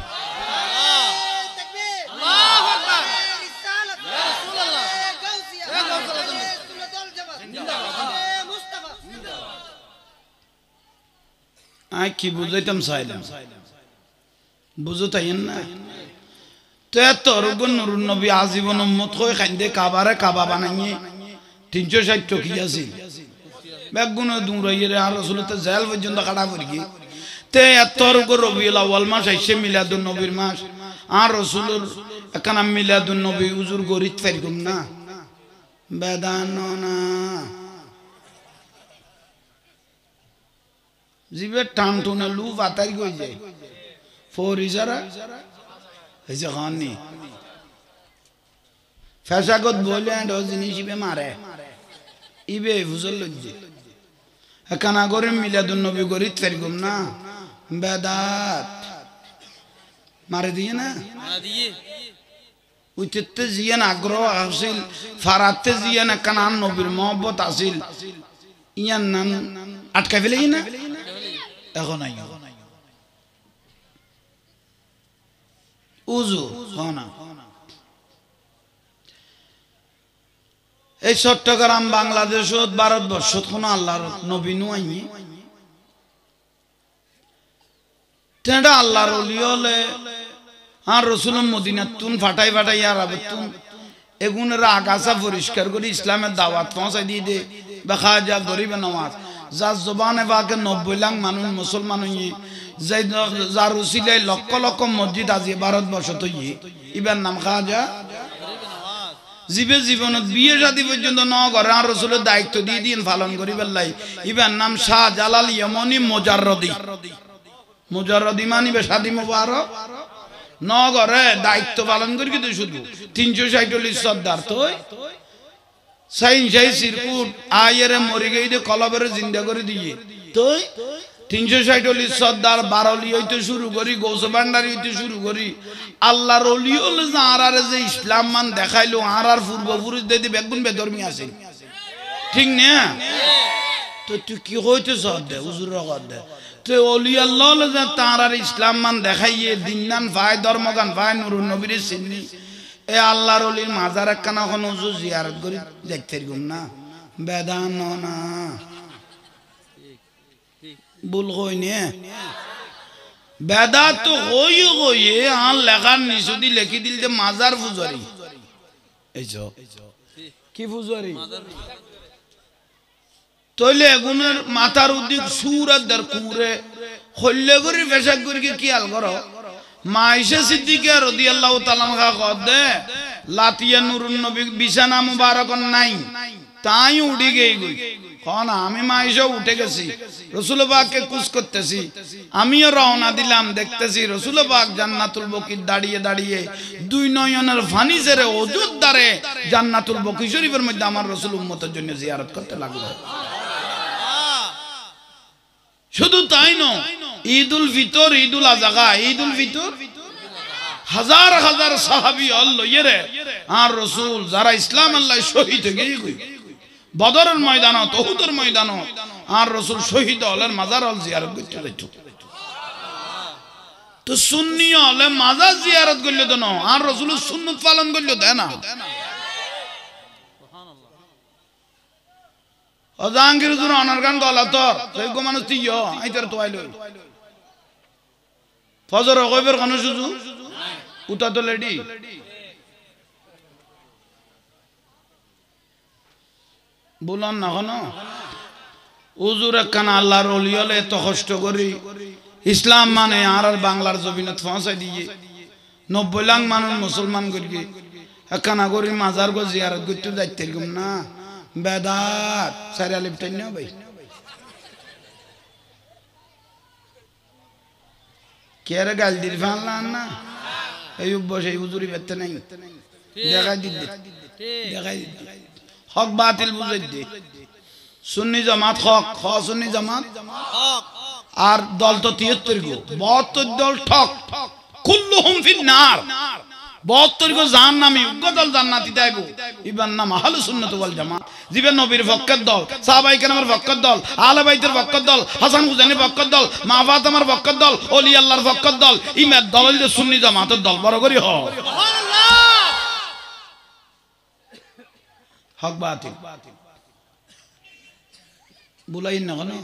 আই কি বুঝাইতাম চাইলাম বুঝো তাইন না তো এত রগুন নুরুন নবী আজীবন উম্মত কই খাইন্দে কাবারে কাবা বানাইয়ে তিনশো ষাট টকি আছে বেগুন দূরাইয়ে আর রাসূলতে জেল পর্যন্ত কাটা পড়ি কি তে এত রগো রবিউল আউয়াল মাস আইছে মিলাদুন নবীর মাস আর রাসূলের একখানা মিলাদুন নবী হুজুর গরিত পারগুম না বেদান না জিবে টান টুনে লু বাতারি কই যায় ফোর ইজারা এই যে খানি ফেসাগত বলে এন্ড ও জিনিস ইবে মারে ইবে ফুজল লজ্জে একানা করে মিলাদুন নবী গরিত ফেরগুম না বেদাত মারে দিয়ে না দিয়ে উইতে জিয়ান আগ্রহ আসিল ফারাতে জিয়ান একানা নবীর মহব্বত আসিল ইয়ান নাম আটকা ফেলেই না এখন আই উজু হনা এই চট্টগ্রাম বাংলাদেশ ভারতবর্ষ কোন আল্লাহর নবী নুয়াইনি তেডা আল্লাহর ওলি হলে আর রাসূল মদিনা তুন ফাটাই ফাটাই আর আবতুন এগুনের আগাছা পরিষ্কার করে ইসলামের দাওয়াত পৌঁছাই দিয়ে দে বা খাজা গরিব নওয়াজ যার জবানে পাকে নব্বই লাখ মানুষ মুসলমান হইয়ে যার উসিলায় লক্ষ লক্ষ মসজিদ আজি ভারতবর্ষ তৈরি ইবার নাম খাজা জীবে জীবনত বিয়ে শাদী পর্যন্ত ন করে আর রসুলের দায়িত্ব দিয়ে দিন পালন করি বেল্লাই ইবার নাম শাহ জালাল ইয়মনি মোজাররদি মোজাররদি মানিবে শাদী মোবারক ন করে দায়িত্ব পালন করি কিন্তু শুধু তিনশো ষাটল্লিশ সর্দার তো সাইন সাই সিরকুট আয়েরে মরি গই দে কলবের জিন্দা করে দিয়ে তো তিনশো ষাটল্লিশ সর্দার বারলি হইতে শুরু করি গৌস ভান্ডারি হইতে শুরু করি আল্লাহর অলি হলে যে আর আর যে ইসলাম মান দেখাইলো আর আর পূর্বপুরুষ দিয়ে বেগুন বেধর্মী আছে ঠিক না তো তুই কি হইতে সদ দে হুজুর কর দে তো অলি আল্লাহ হলে যে তার আর ইসলাম মান দেখাইয়ে দিনান ভাই ধর্মগান ভাই নুরুন নবীর চিন্নি এ আল্লাহর অলির মাজার একখানা এখন হুজুর জিয়ারত করি দেখতে গুম না বেদান না ভুল কই নে বেদাত তো হই হইয়ে আর লেখার নিচুদি লেখি দিল যে মাজার পূজারি এই কি পূজারি তইলে এগুনের মাথার উদ্দিক সুর আর দার কুরে হল্লে করি পেশাক করি কি আল করো মাইশা সিদ্দিকা রাদিয়াল্লাহু তাআলা আনহা কদে লাতিয়া নুরুন নবী বিছানা মুবারক নাই তাই উড়ি গই গই কোন আমি মাইশা উঠে গেছি রাসূল পাককে কুছ করতেছি আমিও রওনা দিলাম দেখতেছি রাসূল পাক জান্নাতুল বকির দাঁড়িয়ে দাঁড়িয়ে দুই নয়নের পানি ছেড়ে ওজুদ দারে জান্নাতুল বকি শরীফের মধ্যে আমার রাসূল উম্মতের জন্য জিয়ারত করতে লাগলো শুধু তাই নয় ঈদুল ফিতর ঈদুল আযহা ঈদুল ফিতর হাজার হাজার সাহাবী আল্লাহ ইরে আর রাসূল যারা ইসলাম আল্লাহ শহীদ হয়ে গই বদরের ময়দানে উহুদের ময়দানে আর রাসূল শহীদ হলের মাজার আল জিয়ারত করতে যাইতো তো সুন্নি হলে মাজার জিয়ারত করলে তো না আর রাসূল সুন্নাত পালন করলে দেয় না অজাঙ্গির হুজুর অনার গান গলা তোর সেই গো মানুষ তুই আইতার তো আইলো ফজর কইবের কোন সুজু উতা তো লেডি বললাম না কোন হুজুর একখানা আল্লাহর ওলি হলে এত কষ্ট করি ইসলাম মানে আর আর বাংলার জমিনত পৌঁছাই দিয়ে নব্বই লাখ মানুষ মুসলমান করি একখানা করি মাজার গো জিয়ারত করতে যাইতে এরকম না বেদাত সারি আলিফ টাই না ভাই কে রে গাল দিল ফানলাম না এই বসে হুজুরি বেতে নাই দেখাই দিতে দেখাই দিতে হক বাতিল বুঝাই দে সুন্নি জামাত হক খ সুন্নি জামাত আর দল তো তিয়াত্তর গো বাহাত্তর দল ঠক কুল্লুহুম ফিন নার বাহাত্তর গো জাহান্নামী উগ্রদল জান্নাতি দেব ইবার নাম আহলে সুন্নাত ওয়াল জামাত জীবন নবীর পক্ষের দল সাহাবায়ে কেরামের পক্ষের দল আহলে বাইতের পক্ষের দল হাসান হুসাইনের পক্ষের দল মা ফাতেমার পক্ষের দল ওলি আল্লাহর পক্ষের দল ইমাদ দল হইল সুন্নি জামাতের দল বড় করি হ সুবহানাল্লাহ হক বাতিল বুলাই না কেন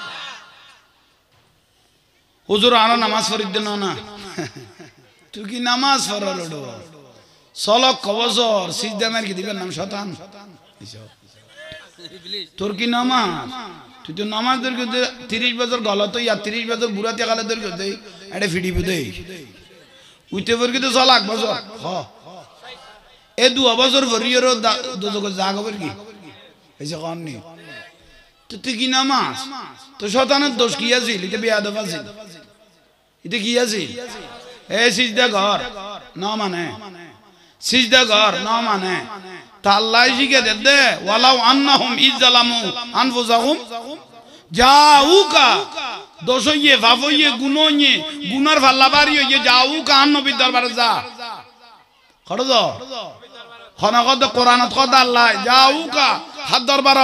হুজুর আনা নামাজ পড়ি দেন না তুই কি নামাজ পড়ালো সলক কবজর সিজদা মার কি দিবেন নাম শয়তান তোর কি নামাজ তুই তো নামাজ ধর কে তিরিশ বছর গলত ইয়া তিরিশ বছর বুড়াতে গালে ধর কে দেই এটা ফিডি বুদে উইতে পর কি তো সলাক বছর হ এ দু বছর ভরিয়েরও দোজক জাগবের কি এই যে কোন নি তো তুই কি নামাজ তো শয়তানের দোষ কি আছিল এটা বেয়াদব আছিল এটা কি আছিল এ সিজদা ঘর না মানে সিজদা ঘর না মানে তা আল্লাহ শিখে দে দে ওয়ালাউ আন্নাহুম ইজ্জালামু আনফুসাহুম জাউকা দোষইয়ে ভাবইয়ে গুনইয়ে গুনার ফাল্লাবারি হইয়ে জাউকা আন নবীর দরবারে যা খড় দাও খনাকত কোরআনত কথা আল্লাহ জাউকা হাত দরবার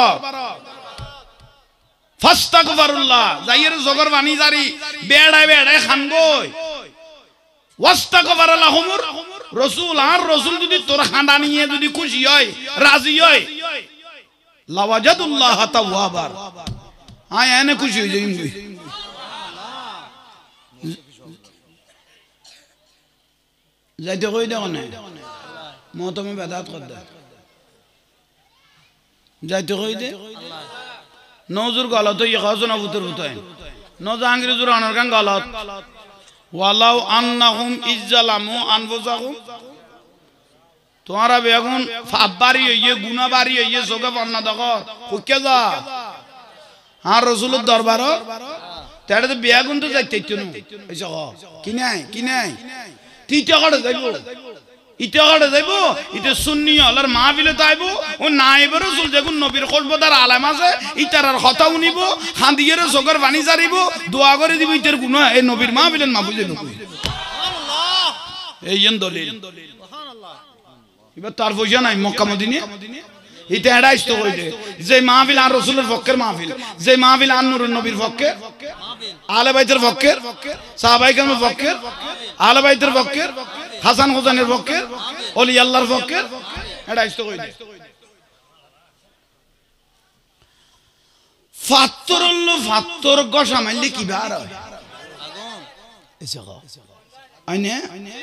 ফাস্তাগফিরুল্লাহ যাইয়ের জগর বানি জারি বেড়ায় বেড়ায় খানগই ওয়াস্তাগফার লাহুমুর রাসূল আর রাসূল যদি তোর খান্ডা নিয়ে যদি খুশি হয় রাজি হয় লাওয়াজাদুল্লাহ তাওয়াবার আয় এনে খুশি হই যাইম গই যাইতে কই দাও না মতমে বেদাত কর দে যাইতে কই দে নজুর গলত ইয়ে খাওয়া না বুতর বুতাইন ন জাহাঙ্গীর জুর আনার গান গলত ওয়ালাউ আন্নাহুম ইজ্জালামু আনফুসাহুম তোমারা বেগুন ফাপ বাড়ি হইয়ে গুনা বাড়ি হইয়ে চোখে পান্না দেখো কুকে যা আর রসুলের দরবার তাহলে তো বেগুন তো যাইতে কি নাই কি নাই তিটা কাটে যাইব ইটা কাটে যাইব ইটা সুন্নি হলার মাহফিলে তাইব ও নাইব রসুল যেগুন নবীর খোলবদার আলেম আছে ইটার আর কথা উনিব হাঁদিয়ে চোখের পানি জারিব দোয়া করে দিব ইটার গুণা এই নবীর মাহফিলের মাহফিলে নবী এই দলিল এবার তার পয়সা নাই মক্কা মদিনে এটা এড়াইছ তো কইলে যে মাহফিল আর রাসূলের পক্ষের মাহফিল যে মাহফিল আর নূরুন নবীর পক্ষের আলে বাইতের পক্ষের সাহাবায়ে কেরামের পক্ষের আলে বাইতের পক্ষের হাসান হুসাইনের পক্ষের ওলি আল্লাহর পক্ষের এড়াইছ তো কইলে ফাত্তরল ফাত্তর গসা মাইলে কি বার হয় আগুন এসা আইনে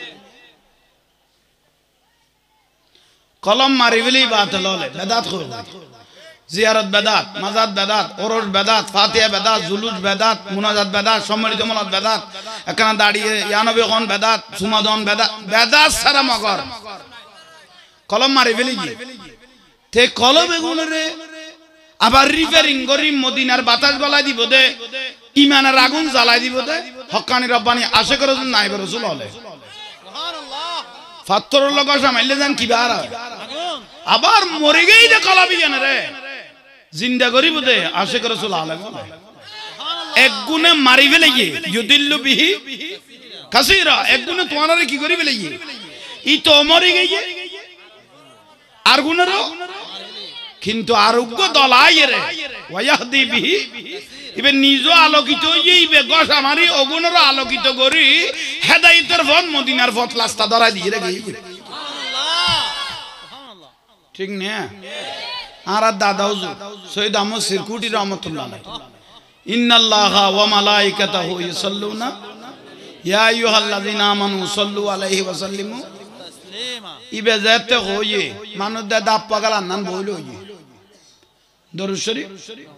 কলম মারি বলি বাত ললে বেদাত কই জিয়ারত বেদাত মাজাত বেদাত ওরস বেদাত ফাতিহা বেদাত জুলুস বেদাত মুনাজাত বেদাত সম্মিলিত মোলাদ বেদাত এখানে দাঁড়িয়ে ইয়ানবী কোন বেদাত সুমাদন বেদাত বেদাত সারা মগর কলম মারি বলি কি তে কলম এগুলোরে আবার রিপেয়ারিং করি মদিনার বাতাস গলাই দিব দে ইমানের আগুন জ্বালাই দিব দে হক্কানি রব্বানি আশিক রাসূল নাইব রাসূল হলে ফাত্তরের লোক সামাইলে যান কি বার আবার মরে গেই দে কলাবি কেন রে জিন্দা করিব দে আশিক রাসূল আলেম এক গুণে মারি ফেলে গিয়ে ইউদিল্লু বিহি কাসীরা এক গুণে তোমারে কি করি ফেলে গিয়ে ই তো মরে গিয়ে আর গুণেরও কিন্তু আরোগ্য দলাই রে ওয়াহদি বিহি ইবে নিজ আলোকিত ইবে গসা মারি অগুণের আলোকিত করি হেদায়েতের পথ মদিনার পথ রাস্তা ধরা দিয়ে রে গই ঠিক না আর দাদা হুজুর সৈয়দ আহমদ সিরকুটি রহমাতুল্লাহ আলাইহি ইন্নাল্লাহা ওয়া মালাইকাতাহু ইউসাল্লুনা ইয়া আইয়ুহাল্লাযিনা আমানু সাল্লু আলাইহি ওয়া সাল্লিমু তাসলিমা ইবে যেতে হইয়ে মানুষ দাদা পাগলা নাম বইল হইয়ে দরুদ শরীফ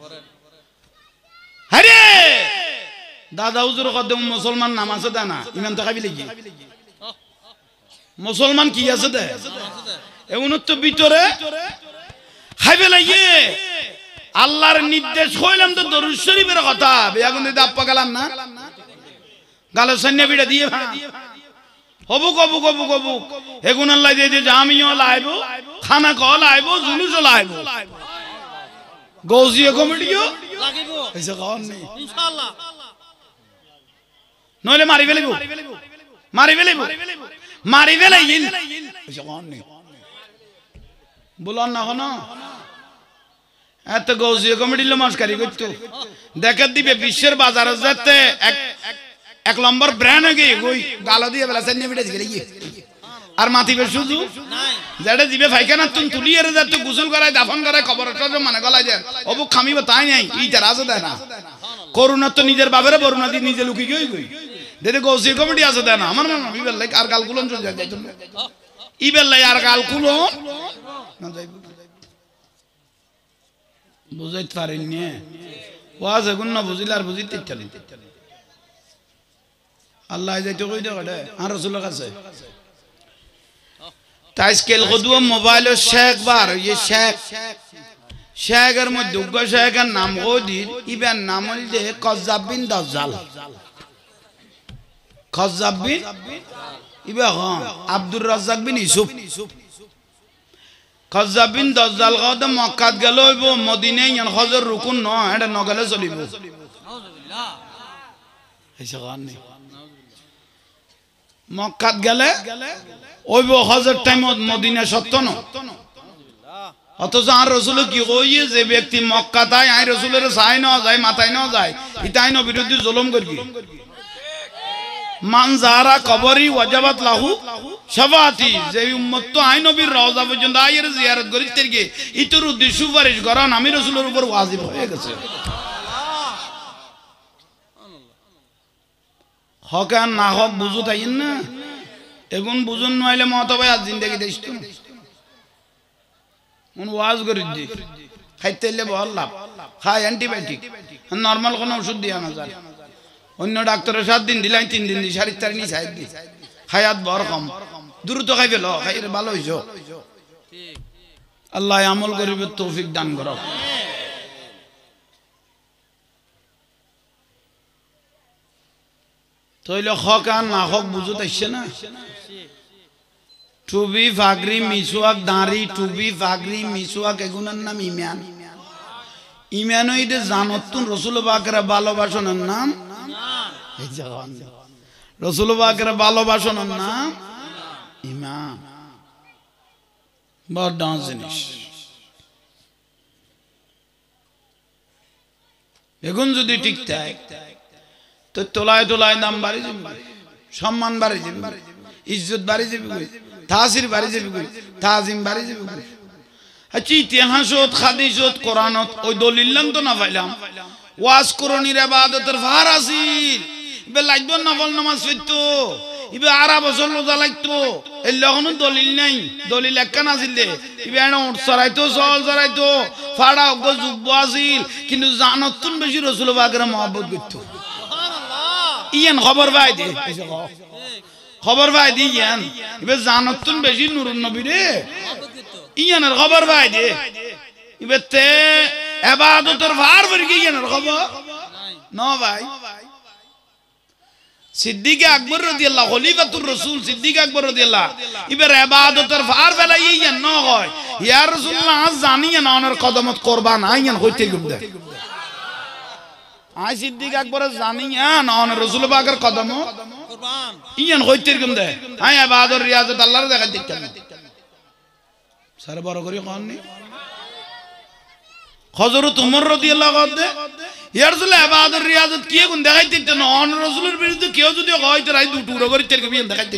আরে দাদা হুজুর কদম মুসলমান নামাজ দে না ইমান তো খাবি লাগি মুসলমান কি আছে দে এমনত তো ভিতরে খাইবে লাগে আল্লাহর নির্দেশ কইলাম তো দরুদ শরীফের কথা বেয়াগুন দে আপা গেলাম না গালো সন্না বিড়া দিয়ে হবু কবু কবু কবু এগুন আল্লাহ দিয়ে দিয়ে জামিও লাইবো খানা ক লাইবো জুলুস লাইবো গৌজিয়া কমিটিও লাগিব এসে কোন নেই ইনশাআল্লাহ নইলে মারি ফেলিব মারি ফেলিব মারি ফেলাইল এসে কোন নেই বলন না কোন এত গৌজিয়া কমিটি লো মাসকারি করতে দেখা দিবে বিশ্বের বাজারে যেতে এক এক নম্বর ব্র্যান্ড হয়ে গিয়ে কই গালো দিয়ে বেলা সেন নেবিটা দিকে গিয়ে আর মাতিবে শুধু নাই যেটা দিবে ফাইখানা তুন তুলিয়ে রে যত গোসল করায় দাফন করায় খবরটা মানে গলায় দেন অবু খামিব তাই নাই ইটা রাজে দেয় না করুণা তো নিজের বাবারে বরুণা দি নিজে লুকি গই গই দেদে গৌসি কমিটি আছে দেয় না আমার মনে ইবেল লাইক আর গাল কুলন চলে যায় ইবেল লাই আর গাল কুলো না যাইব বুঝাইতে পারেন নি ওয়াজ এগুন না বুঝিলে আর বুঝিতে চলে আল্লাহ যাইতে কই দে গডে আর রাসূলের কাছে তাইসকেল গদুয়া মোবাইল শেখ বার ये শেখ শেখের মধ্যে দুগ্গ শেখের নাম ওদির ইবেন নাম হইছে কজ্জাব বিন দাজ্জাল কজ্জাব বিন ইবে হ্যাঁ আব্দুর রাজ্জাক বিন ইউসুফ কজ্জাব বিন দাজ্জাল গদ মক্কাত গেল হইব মদিনায় ইয়ান হজর রুকুন ন এটা নগলে চলিব নাউজুবিল্লাহ এসে গান নেই মক্কাত গেলে ওইব হজর টাইম মদিনা সত্য ন অথচ আর রসুল কি কইয়ে যে ব্যক্তি মক্কা তাই আই রসুলের চাই না যায় মাথায় না যায় ইতাই না বিরুদ্ধে জুলুম করবি মান যারা কবরি ওয়াজাবাত লাহু শাফাতি যে উম্মত তো আই নবীর রওজা পর্যন্ত আইয়ের জিয়ারত করি তেরগে ইতর উদ্দেশ্য সুপারিশ করা আমি রসুলের উপর ওয়াজিব হয়ে গেছে হক আর না হক বুঝু তাইন না এগুন বুঝুন নইলে মত ভাই আজ জিন্দেগি দেশ তো মন ওয়াজ করে দি খাইতে এলে বল লাভ খায় অ্যান্টিবায়োটিক নর্মাল কোনো ওষুধ দিয়া না যায় অন্য ডাক্তারের সাত দিন দিলাই তিন দিন দিই সাড়ে চার নি সাত দিন খায়াত বড় কম দ্রুত খাই পেল খাই ভালো হইছ আল্লাহ আমল করিবে তৌফিক দান করো তইলে হক আর না হক বুঝো তাইছে না টুবি ফাগরি মিসওয়াক দাঁড়ি টুবি ফাগরি মিসওয়াক এগুলোর নাম ইমান ইমান হইতে জানতুন রসুল পাকের ভালোবাসনের নাম রসুল পাকের ভালোবাসনের নাম ইমান বড় জিনিস এখন যদি ঠিক থাকে তো তোলায় তোলায় দাম বাড়ি যাবে সম্মান বাড়ি যাবে ইজ্জত বাড়ি যাবে তাসির বাড়ি যাবে তাজিম বাড়ি যাবে আচ্ছা ইতিহাসত হাদিসত কোরআনত ওই দলিলাম তো না পাইলাম ওয়াজ করণীর ইবাদতের ভার আছিল ইবে লাগতো নফল নামাজ পড়তো ইবে আরা বছর রোজা লাগতো এর লখনো দলিল নাই দলিল একখান আছিল দে ইবে এনে উঠ চড়াইতো চল চড়াইতো ফাড়া অজ্ঞ যুব্ব আছিল কিন্তু জানতুন বেশি রসুল পাকের মহব্বত করতো ইয়ান খবর পাই দে খবর পাই দি ইয়ান ইবে জানতুন বেশি নুরুন নবী রে ইয়ানের খবর পাই দে ইবে তে ইবাদতের ভার ভরি কি ইয়ানের খবর না ভাই সিদ্দিক আকবর রাদিয়াল্লাহু খলিফাতুর রাসূল সিদ্দিক আকবর রাদিয়াল্লাহু ইবের ইবাদতের ভার বেলাই ইয়ান ন হয় ইয়া রাসূলুল্লাহ জানিয়া না ওনার কদমত কুরবান আইয়ান হইতে গুমদে আই সিদ্দিক আকবর জানিয়া না ওনার রাসূল পাকের কদম কুরবান ইয়ান হইতে গুমদে আই ইবাদত রিয়াজত আল্লাহর দেখা দিতেন সার বড় করি কোন নি হযরত উমর রাদিয়াল্লাহু আনহু ইয়ার জন্য ইবাদত রিয়াজত কি গুণ দেখাইতে না অন রাসূলের বিরুদ্ধে কেউ যদি হয় তো রাই দুটুকরো করে তেরকে বিয়ান দেখাইতে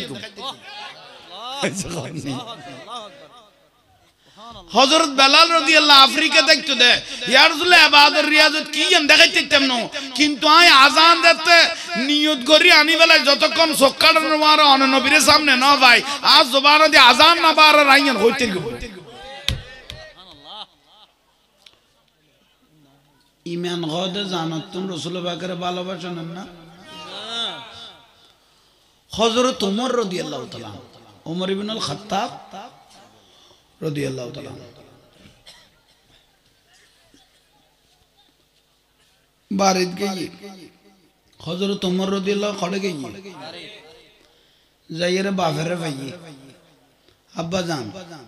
হযরত বেলাল রাদিয়াল্লাহু আফ্রিকা দেখতে দে ইয়ার জন্য ইবাদত রিয়াজত কি গুণ দেখাইতে না কিন্তু আই আযান দিতে নিয়ত করি আনি বেলা যতক্ষণ সক্কাড়ের মার অন নবীর সামনে না ভাই আজ জবানে দি আযান না বার রাইয়ান হইতে ইমান গদে জানতুন রাসূল পাকের ভালোবাসেন না হযরত ওমর রাদিয়াল্লাহু তাআলা ওমর ইবনে আল খাত্তাব রাদিয়াল্লাহু তাআলা বারিদ গই হযরত ওমর রাদিয়াল্লাহু খড়ে গই যাইরে বাফেরে ভাই আব্বা জান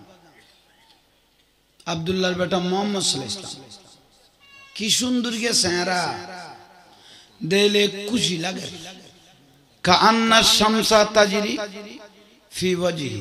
আব্দুল্লাহর বেটা মুহাম্মদ সাল্লাল্লাহু আলাইহি ওয়াসাল্লাম কি সুন্দর গে চেহারা দেলে খুশি লাগে কান্না শামসা তাজরি ফি ওয়াজহি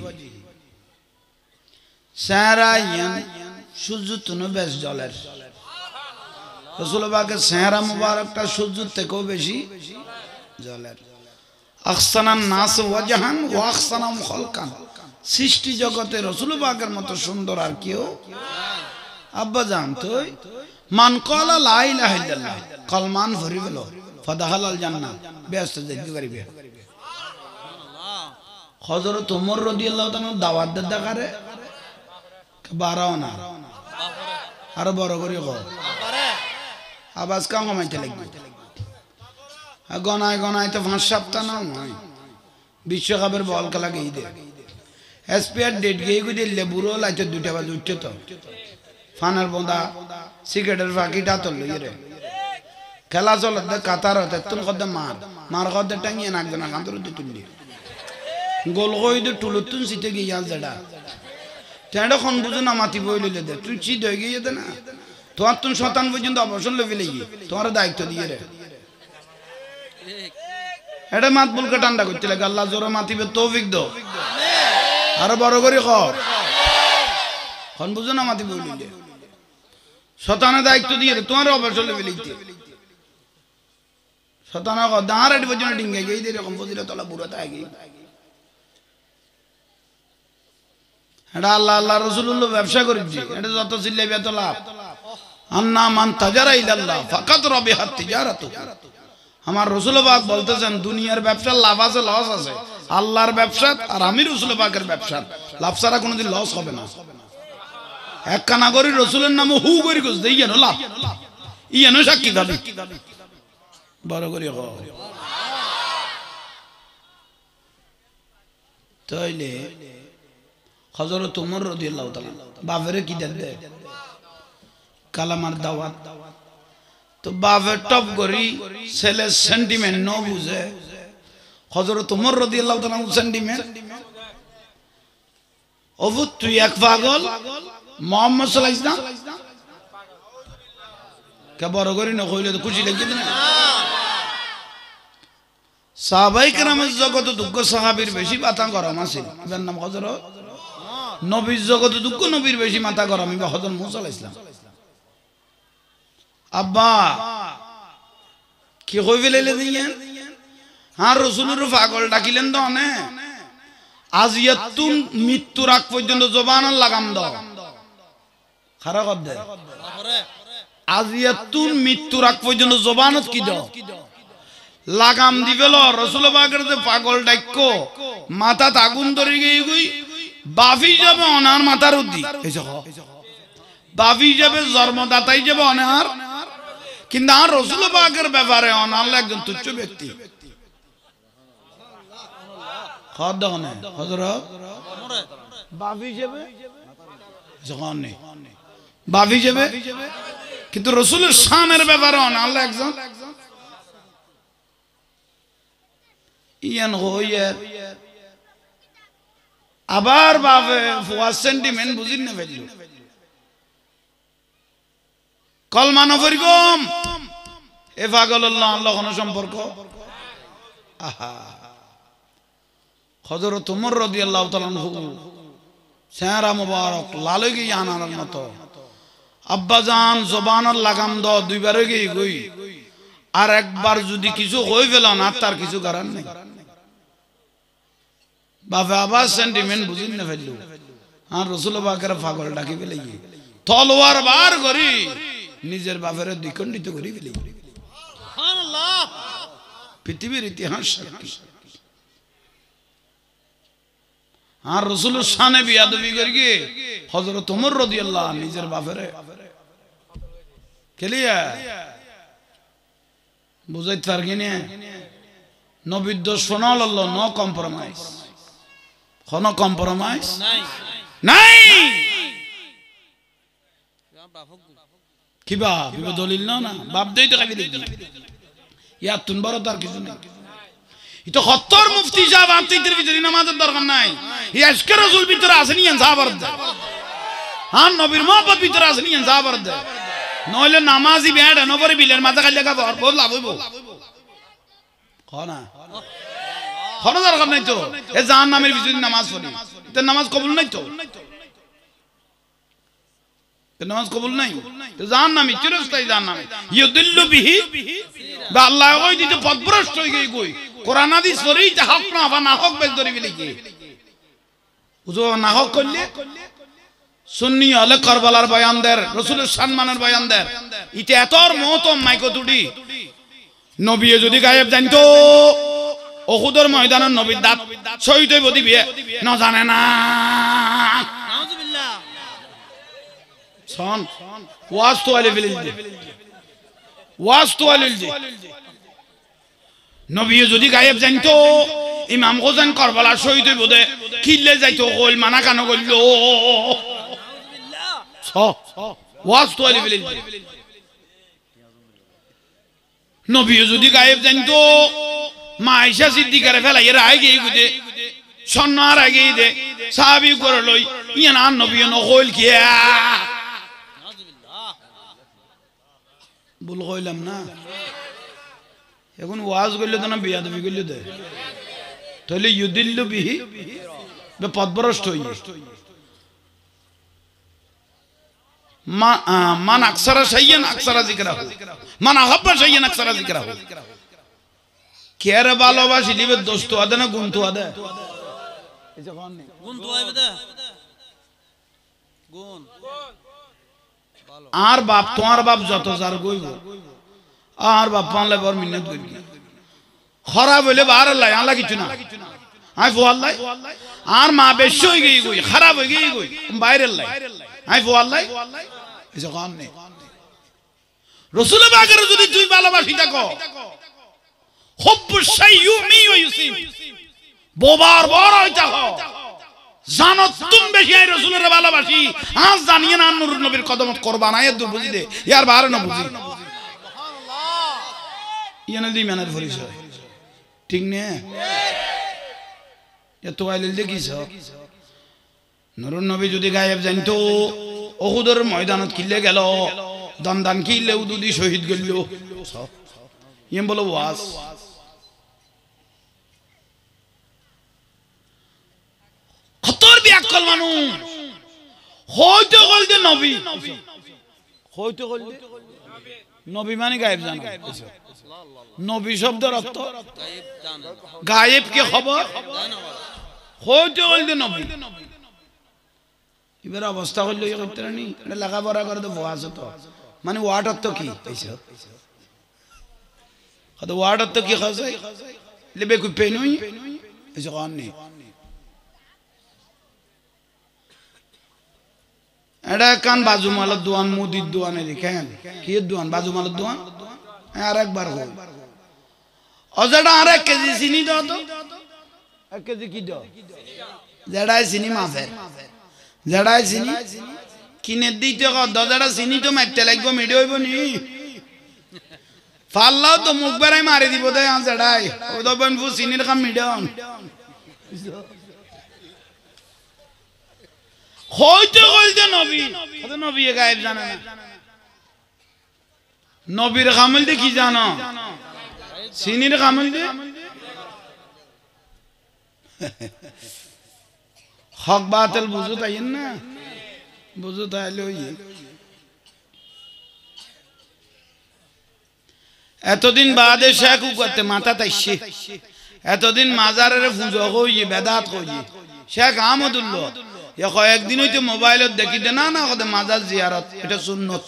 চেহারা ইয়ান সূর্য তুনো বেশ জ্বলের রাসূল পাকের চেহারা মুবারকটা সূর্য থেকেও বেশি জ্বলের আহসানান নাস ওয়াজহান ওয়া আহসানাম খালকান সৃষ্টি জগতে রাসূল পাকের মতো সুন্দর আর কেউ আব্বা জান তুই মান ক্বালা লা ইলাহা ইল্লাল্লাহ কলমান ভরি গেল ফাদাখালাল জান্নাহ ব্যস্ত যেতে পারবে সুবহানাল্লাহ হযরত ওমর রাদিয়াল্লাহু তাআলা দাওয়াত দেখারে বারাও না আর বড় করে কও আওয়াজ কাম কমাইতে লাগবে গনায় গনায় তো পাঁচ সপ্তাহ না হয় বিশ্বকাপের বল খেলা গই দে এসপিআর ডেট গই গই দিলে বুড়ো লাইতে দুইটা বাজে উঠছে তো ফানার বোঁদা সিগারেটের ফাঁকিটা তো লইয়ে রে খেলা চল কাতার হতে তুন কদে মার মার কদে টাঙিয়ে নাকবে না কান্তর তুললি গোল কই দে টুলুতুন সিটে গিয়া জড়া তেড়া খন বুঝু না মাটি বই লইলে দে তুই চি দই গিয়ে দে না তোর তুন শতান পর্যন্ত অবসর লইবে লাগি তোর দায়িত্ব দিয়ে রে এটা মাত বুলকে ঠান্ডা করতে লাগে আল্লাহ জোরে মাতিবে তৌফিক দাও আর বড় করে খ খন বুঝু না মাটি বই লইলে শতানে দায়িত্ব দিয়ে তোমার অবসর লেবে লিখতে শতানা দাঁড় আট পর্যন্ত ডিঙ্গে গিয়ে এরকম ফজিলে তলা বুড়ো থাকে এটা আল্লাহ আল্লাহ রাসূলুল্লাহ ব্যবসা করেছি এটা যত চিল্লাই এত লাভ আন্না মান তাজারা ইলাল্লাহ ফাকাত রাবিহাত তিজারাতু আমার রাসূল পাক বলতেছেন দুনিয়ার ব্যবসার লাভ আছে লস আছে আল্লাহর ব্যবসা আর আমি রাসূল পাকের ব্যবসা লাভ ছাড়া কোনোদিন লস হবে না এক কানা করি রসুলের নাম হু করি গোস দেই যেন লাভ ইয়ানো সাক্ষী দাবি বড় করি তাইলে হযরত ওমর রাদিয়াল্লাহু তাআলা বাপেরে কি দেন দে কালামার দাওয়াত তো বাপে টপ করি ছেলে সেন্টিমেন্ট ন বুঝে হযরত ওমর রাদিয়াল্লাহু তাআলা সেন্টিমেন্ট ওবু তুই এক পাগল মুহাম্মদ সাল্লাল্লাহু আলাইহি ওয়াসাল্লাম কে বড় করি না কইলে তো খুশি লাগবে না সাহাবায়ে কেরামের জগত দুঃখ সাহাবীর বেশি মাথা গরম আছে এর নাম হযরত নবীর জগত দুঃখ নবীর বেশি মাথা গরম ইবা হযরত মুসা আলাইহিস সালাম আব্বা কি কই ফেলে দিয়েন হ্যাঁ রাসূলের পাগল ডাকিলেন তো না আজিয়াতুন মৃত্যুর আগ পর্যন্ত জবানের লাগাম দাও খারাপ কর দে আজিয়াতুন মৃত্যুর আগ পর্যন্ত জবানত কি দাও লাগাম দিবেল রাসূল পাকের যে পাগল ডাক্য মাথা আগুন ধরে গই গই বাফি যাবে অনার মাথার উদ্দি এই দেখো বাফি যাবে জন্মদাতাই যাবে অনার কিন্তু আর রাসূল পাকের ব্যাপারে অনার একজন তুচ্ছ ব্যক্তি খাদ দাও না হযরত বাফি যাবে যখন নেই বাফি যাবে কিন্তু রাসূলের শানের ব্যাপারে অনার একজন ইয়ান হইয়া আবার বাপে ফুয়া সেন্টিমেন্ট বুঝিন না ফেলল কলমা নফরি গম এ পাগল আল্লাহ আল্লাহ কোন সম্পর্ক আহা হযরত ওমর রাদিয়াল্লাহু তাআলা আনহু চেহারা মুবারক লাল গিয়ে আনার মতো আব্বা জান জবানের লাগাম দাও দুইবার গিয়ে গই আর একবার যদি কিছু হই ফেল না তার কিছু করার নেই বাবা আবার সেন্টিমেন্ট বুঝিন না ফেলল আর রাসূল পাকের পাগল ডাকি ফেলে তলোয়ার বার করি নিজের বাপের দ্বিখণ্ডিত করি ফেলে সুবহানাল্লাহ পৃথিবীর ইতিহাস সাক্ষী আর রাসূলের শানে বিয়াদবি করি হযরত ওমর রাদিয়াল্লাহু আনহু নিজের বাপের কেলিয়া বুঝাইতে পারগি না নবীর দোষ শোনাল আল্লাহ নো কম্প্রোমাইজ কোনো কম্প্রোমাইজ নাই নাই কি বাপ বিবা দলিল না না বাপ দেই তো খাবি দেখি ইয়া তুন বড় তার কিছু নেই এটা সত্তর মুফতি সাহেব আত্মীয়দের ভিতরে নামাজের দরকার নাই ইয়া আজকে রাসূল ভিতরে আসেনি ইনসাফার দে হ্যাঁ নবীর মহব্বত ভিতরে আসেনি ইনসাফার দে নইলে নামাজি বেড়া নবরে বিলের মাথা খালি লাগা বড় বহুত লাভ হইব কোনা কোন দরকার নাই তো এ জাহান্নামের ভিতরে নামাজ পড়ি তে নামাজ কবুল নাই তো তে নামাজ কবুল নাই তো জাহান্নামী চিরস্থায়ী জাহান্নামে ইউদিল্লু বিহি বা আল্লাহ কই দিতে পথভ্রষ্ট হই গই কই কোরআন হাদিস পড়ি তে হক না বা না হক বেজ ধরে বিলি কি ওজো না হক করলে সুন্নি হলে কারবালার বয়ান দেয় রাসূলের সম্মানের বয়ান দেয় ইতে এতর মহতম মাইকো দুডি নবী যদি গায়েব জানতো উহুদের ময়দানের নবীর দাঁত শহীদ হইব দিবে না জানে না নাউজুবিল্লাহ শোন ওয়াজ তো আলে বিল দি ওয়াজ তো আলে দি নবী যদি গায়েব জানতো ইমাম হোসেন কারবালার শহীদ হইব দে কিল্লে যাইতো কইল মানা কানো কইল ওয়াজ তো আলে বিল দি নবী যদি গায়েব জানতো মা আয়েশা সিদ্দিকারে ফেলাই এর আগে গুদে সন্নার আগে দে সাহাবী করে লই ইয়ান আন নবী ন কইল কি নাউজুবিল্লাহ বল কইলাম না এখন ওয়াজ কইলে তো না বিয়াদবি কইলে দে তাহলে ইউদিল্লু বিহি বে পথভ্রষ্ট হই মান আকসারা শাইয়ান আকসারা যিকরাহু মান আহাব্বা শাইয়ান আকসারা যিকরাহু কেরে ভালোবাসি লিবে দোস্ত আদে না গুণ তো আদে এই যে কোন নেই গুণ তো আইবে দে গুণ ভালো আর বাপ তোমার বাপ যত জার কইব আর বাপ পানলে বড় মিন্নত করি খারাপ হইলে বার আল্লাহ আল্লাহ কিছু না আই ফোয়াল্লাই আর মা বেশ হয়ে গিয়ে গই খারাপ হয়ে গিয়ে গই বাইরের লাই আই ফোয়াল্লাই এসে কান নেই রসুলের বাগের যদি তুই ভালোবাসি থাকো হুব্বু শাইয়ুমি ওয়া ইউসিম বোবার বড় হইতা হও জানো তুমি বেশি আই রসুলের ভালোবাসি আজ জানিয়ে না নূর নবীর কদমত কুরবান আয়াত দূর বুঝি দে ইয়ার বারে না বুঝি সুবহানাল্লাহ ইয়ানে দি মেনার পরিচয় ঠিক নে এত আইলে দেখিস নূর নবী যদি গায়েব জানতো উহুদের ময়দানত কিলে গেল দন্দান কিলে উদুদি শহীদ গেল ইম বলো ওয়াজ কতর বিয়াকল মানুষ হয়তো বলতে নবী হয়তো বলতে নবী মানে গায়েব জানা নবী শব্দের অর্থ গায়েব কি খবর হয়তো বলতে নবী এবার অবস্থা হইলো ইয়ে করতে রানি এটা লেখাপড়া করে তো ওয়াজ হতো মানে ওয়ার্ড অর্থ কি কত ওয়ার্ড অর্থ কি খাসে লেবে কই পেনুই এসে কান নেই এটা কান বাজু মালার দোয়ান মুদির দোয়ানে দেখেন কি দোয়ান বাজু মালার দোয়ান আর একবার হোক অজাটা আর এক কেজি চিনি দাও তো এক কেজি কি দাও যেটাই চিনি মাছের যেটাই চিনি কিনে দিতে দজাটা চিনি তো মারতে লাগবো মেডে হইব নি ফাল্লাও তো মুখ বেড়াই মারি দিব দে যেটাই ও তো বনবু চিনির কাম মিডন হইতে হইতে নবী কত নবী গায়েব জানে না নবীর কামল দিয়ে কি জানো চিনির কামল দিয়ে হক বাতিল বুঝো তাই না বুঝো তাইলে ওই এতদিন বাদে শেখ করতে মাথা তাইছে এতদিন মাজারের পুজো হই বেদাত হই শেখ আহমদুল্লাহ একদিন হইতে মোবাইলত দেখি দে না না কদে মাজার জিয়ারত এটা সুন্নত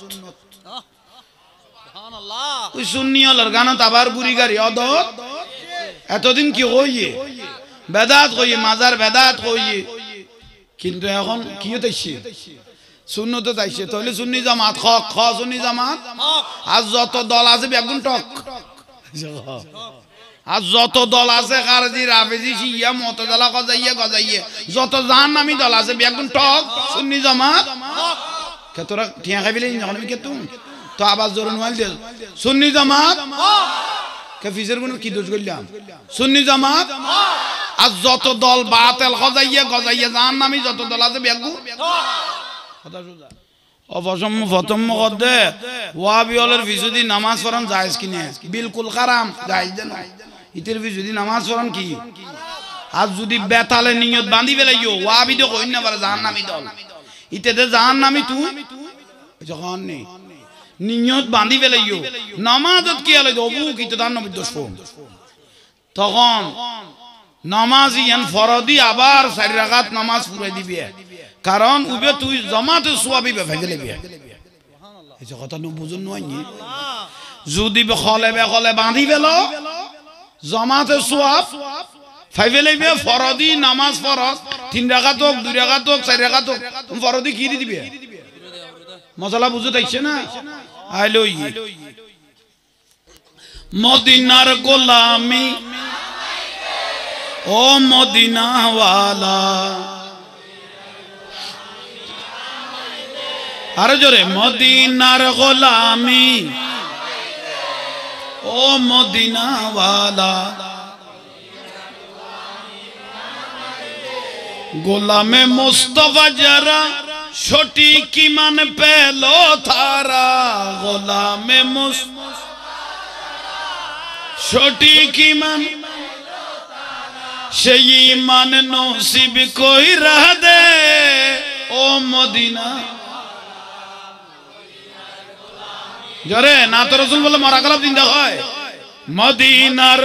ওই সুন্নিয়লার গানত আবার বুড়ি গাড়ি অদত এতদিন কি হইয়ে বেদাত হইয়ে মাজার বেদাত হইয়ে কিন্তু এখন কি হইছে সুন্নত তাইছে তাহলে সুন্নি জামাত খ খ সুন্নি জামাত আর যত দল আছে বেগুন টক আর যত দল আছে কারজি রাফেজি শিয়া মুতাজিলা গজাইয়া গজাইয়া যত জাহান্নামী দল আছে বেগুন টক সুন্নি জামাত কে তোরা ঠিয়া খাইবিলে যখন কে তুমি তো আবার জোরে নওয়াল দে সুন্নি জামাত কে ফিজের কোন কি দোষ করলাম সুন্নি জামাত আর যত দল বাতিল গজাইয়া গজাইয়া জাহান্নামী যত দল আছে বেগুন কথা সোজা অবসম্ম প্রথম মকদ্দে ওয়াহাবিয়লের ফিজুদি নামাজ পড়ান জায়েজ কিনে বিলকুল হারাম জায়েজ দেন ইতের ফিজুদি নামাজ পড়ান কি আর যদি বেতালে নিয়ত বাঁধি বেলাইও ওয়াহাবি তো কইন না পারে জাহান্নামী দল ইতেতে জাহান্নামী তুই যখন নেই নিয়ত বাঁধি বেলাইও নামাজত কি হলো অবু কি তো দান নবী দোষ তখন নামাজি এন ফরদি আবার চারি রাকাত নামাজ পড়াই দিবে কারণ উবে তুই জামাতে সোয়াবি বেফাইতে লবি সুবহানাল্লাহ এই কথা নো বুঝুন নয় যদি বখলে বখলে বাঁধি বেল জামাতে সোয়াব ফাইবে লইবে ফরদি নামাজ ফরজ তিন রাকাত হোক দুই রাকাত হোক চার রাকাত হোক তুমি ফরদি কি দিবে মশলা বুঝু তাইছে না আইলো ই মদিনার গোলামি ও মদিনা ওয়ালা আর জোরে মদিনার গোলামি ও মদিনা ওয়ালা গোলামে মুস্তাফা যারা সঠিক ঈমান পেল তারা গোলামে মুস্তাফা সঠিক ঈমান সেই ঈমান নসিব কইরা দে ও মদিনা জরে না তো রাসূল বলে মরা কালাম জিন্দা হয় মদিনার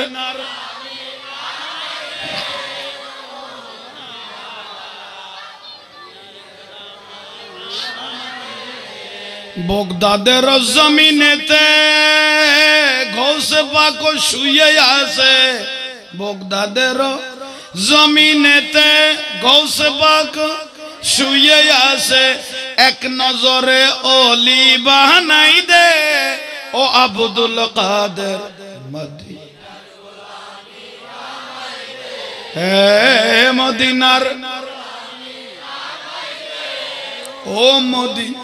বগদাদের জমিনেতে গৌসে পাক শুয়ে আছে বগদাদের জমিনেতে গৌসে পাক শুয়ে আছে এক নজরে ওলি বানাই দে ও আব্দুল কাদের মদিনার গোলামি বানাই দে হে মদিনার ও মদিনা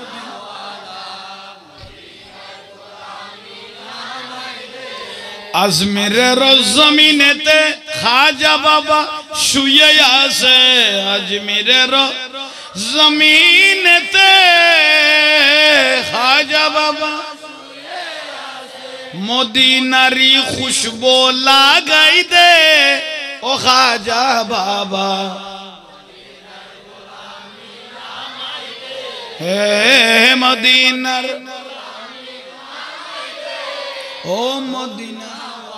আজমিরের জমিনেতে খাজা বাবা শুয়ে আছে আজমিরের জমিনেতে খাজা বাবা মদিনারি খুশবু লাগাই দে ও খাজা বাবা হে মদিনার ও মদিনা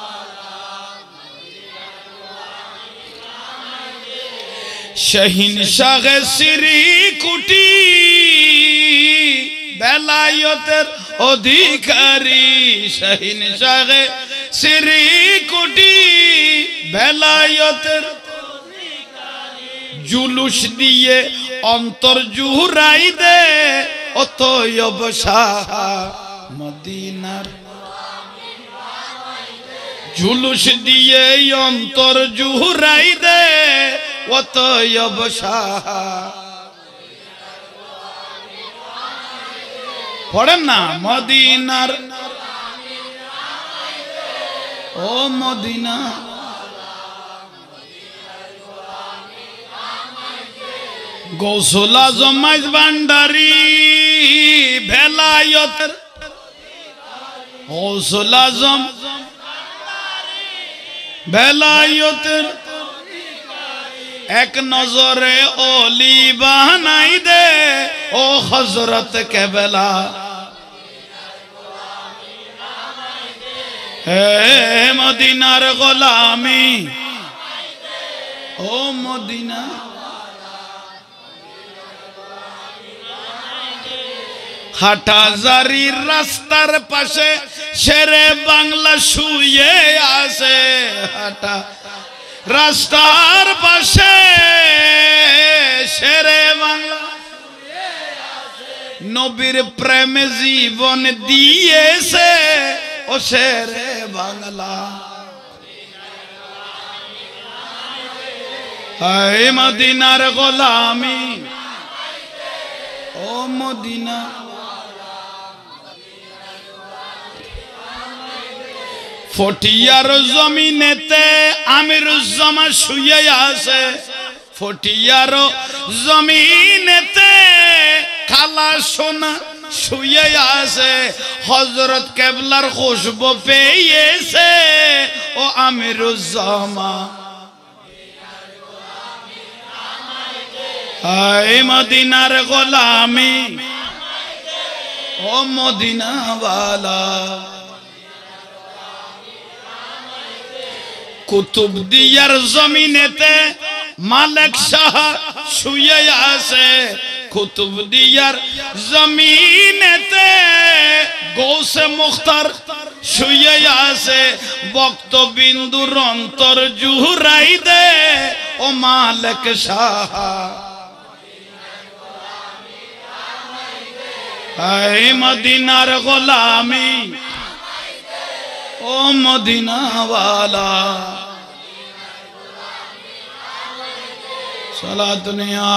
শাহিন শাহ শ্রী কুটি বেলায়েতের অধিকারী শাহিন শাহ শ্রী কুটি বেলায়েতের জুলুস দিয়ে অন্তর জুহুরাই দে অতএব শাহ মদিনার জুলুস দিয়ে অন্তর জুহুরাই দে অতএব শাহ পড়েন না মদিনার ও মদিনা গৌসুল আজম মাইজ ভান্ডারী ভেলায়েতের গৌসুল আজম ভেলায়েতের এক নজরে ওলি বানাই দে ও হযরত কেবলা হে মদিনার গোলামি ও মদিনা হাটহাজারির রাস্তার পাশে শেরে বাংলা শুয়ে আছে হাটা রাস্তার পাশে শেরে বাংলা নবীর প্রেমে জীবন দিয়েছে ও শেরে বাংলা হায় মদিনার গোলামি ও মদিনা ফটিয়ার জমিনেতে আমিরুজ্জামা শুয়ে আছে ফটিয়ার জমিনেতে কালা সোনা শুয়ে আছে হযরত কেবলার খুশবু পেয়েছে ও আমিরুজ্জামা হায় মদিনার গোলামি ও মদিনা ওয়ালা কুতুব দিয়ার জমিনেতে মালিক শাহ শুয়ে আছে কুতুব দিয়ার জমিনেতে গৌসে মুখতার শুয়ে আছে বক্তবিন্দুর অন্তর জুহুরাই দে ও মালিক শাহ হায় মদিনার গোলামি ও মদিনা ওয়ালা সালাত নিয়া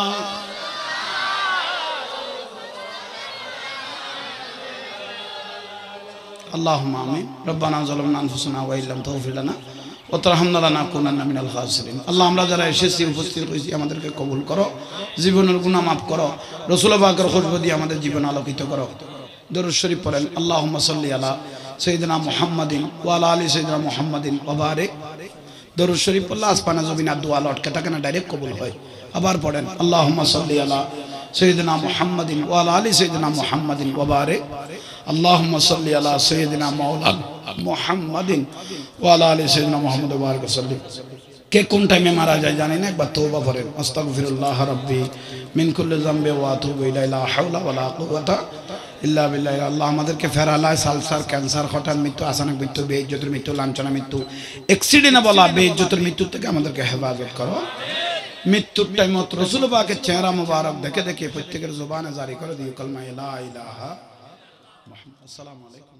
আল্লাহুম্মা আমিন রব্বানা যালামনা আনফুসানা ওয়া ইল্লাম তাগফির লানা ওয়া তারহামনা লানাকুনান্না মিনাল খাসিরিন আল্লাহ আমরা যারা এসেছি উপস্থিত হয়েছি আমাদেরকে কবুল করো জীবনের গুনাহ মাফ করো রাসূল পাকের খুশবু দিয়ে আমাদের জীবন আলোকিত করো দরুদ শরীফ পড়েন আল্লাহুম্মা সাল্লি আলা সাইয়্যিদিনা মুহাম্মাদিন ওয়া আলা আলি সাইয়্যিদিনা মুহাম্মাদিন ওয়া বারিক দরুদ শরীফ পড়লে আসমানে জমিনে দোয়া লটকে থাকে না ডাইরেক্ট কবুল হয় আবার পড়েন আল্লাহুম্মা সাল্লি আলা সাইয়্যিদিনা মুহাম্মাদিন ওয়া আলা আলি সাইয়্যিদিনা মুহাম্মাদিন ওয়া বারিক আল্লাহুম্মা সাল্লি আলা সাইয়্যিদিনা মাওলানা মুহাম্মাদিন ওয়া আলা আলি সাইয়্যিদিনা মুহাম্মাদ ওয়া বারিক সাল্লি কে কোন টাইমে মারা যায় জানি না একবার তওবা করেন আস্তাগফিরুল্লাহ রাব্বি মিন কুল্লি যামবি ওয়া আতুবু ইলাইহি লা হাওলা ওয়া লা কুওয়াতা ইল্লা বিল্লাহ। আল্লাহ আমাদেরকে ফেরালায় সালসার ক্যান্সার হঠাৎ মৃত্যু আসানক মৃত্যু বেইজ্জতের মৃত্যু লাঞ্ছনা মৃত্যু অ্যাক্সিডেন্টে বলা বেইজ্জতের মৃত্যু থেকে আমাদেরকে হেফাজত করো। মৃত্যুর টাইম রাসূল পাকের চেহারা মোবারক দেখে দেখে প্রত্যেকের জবানে জারি করে দিও কালমা লা ইলাহা মুহাম্মদ। আসসালামু আলাইকুম।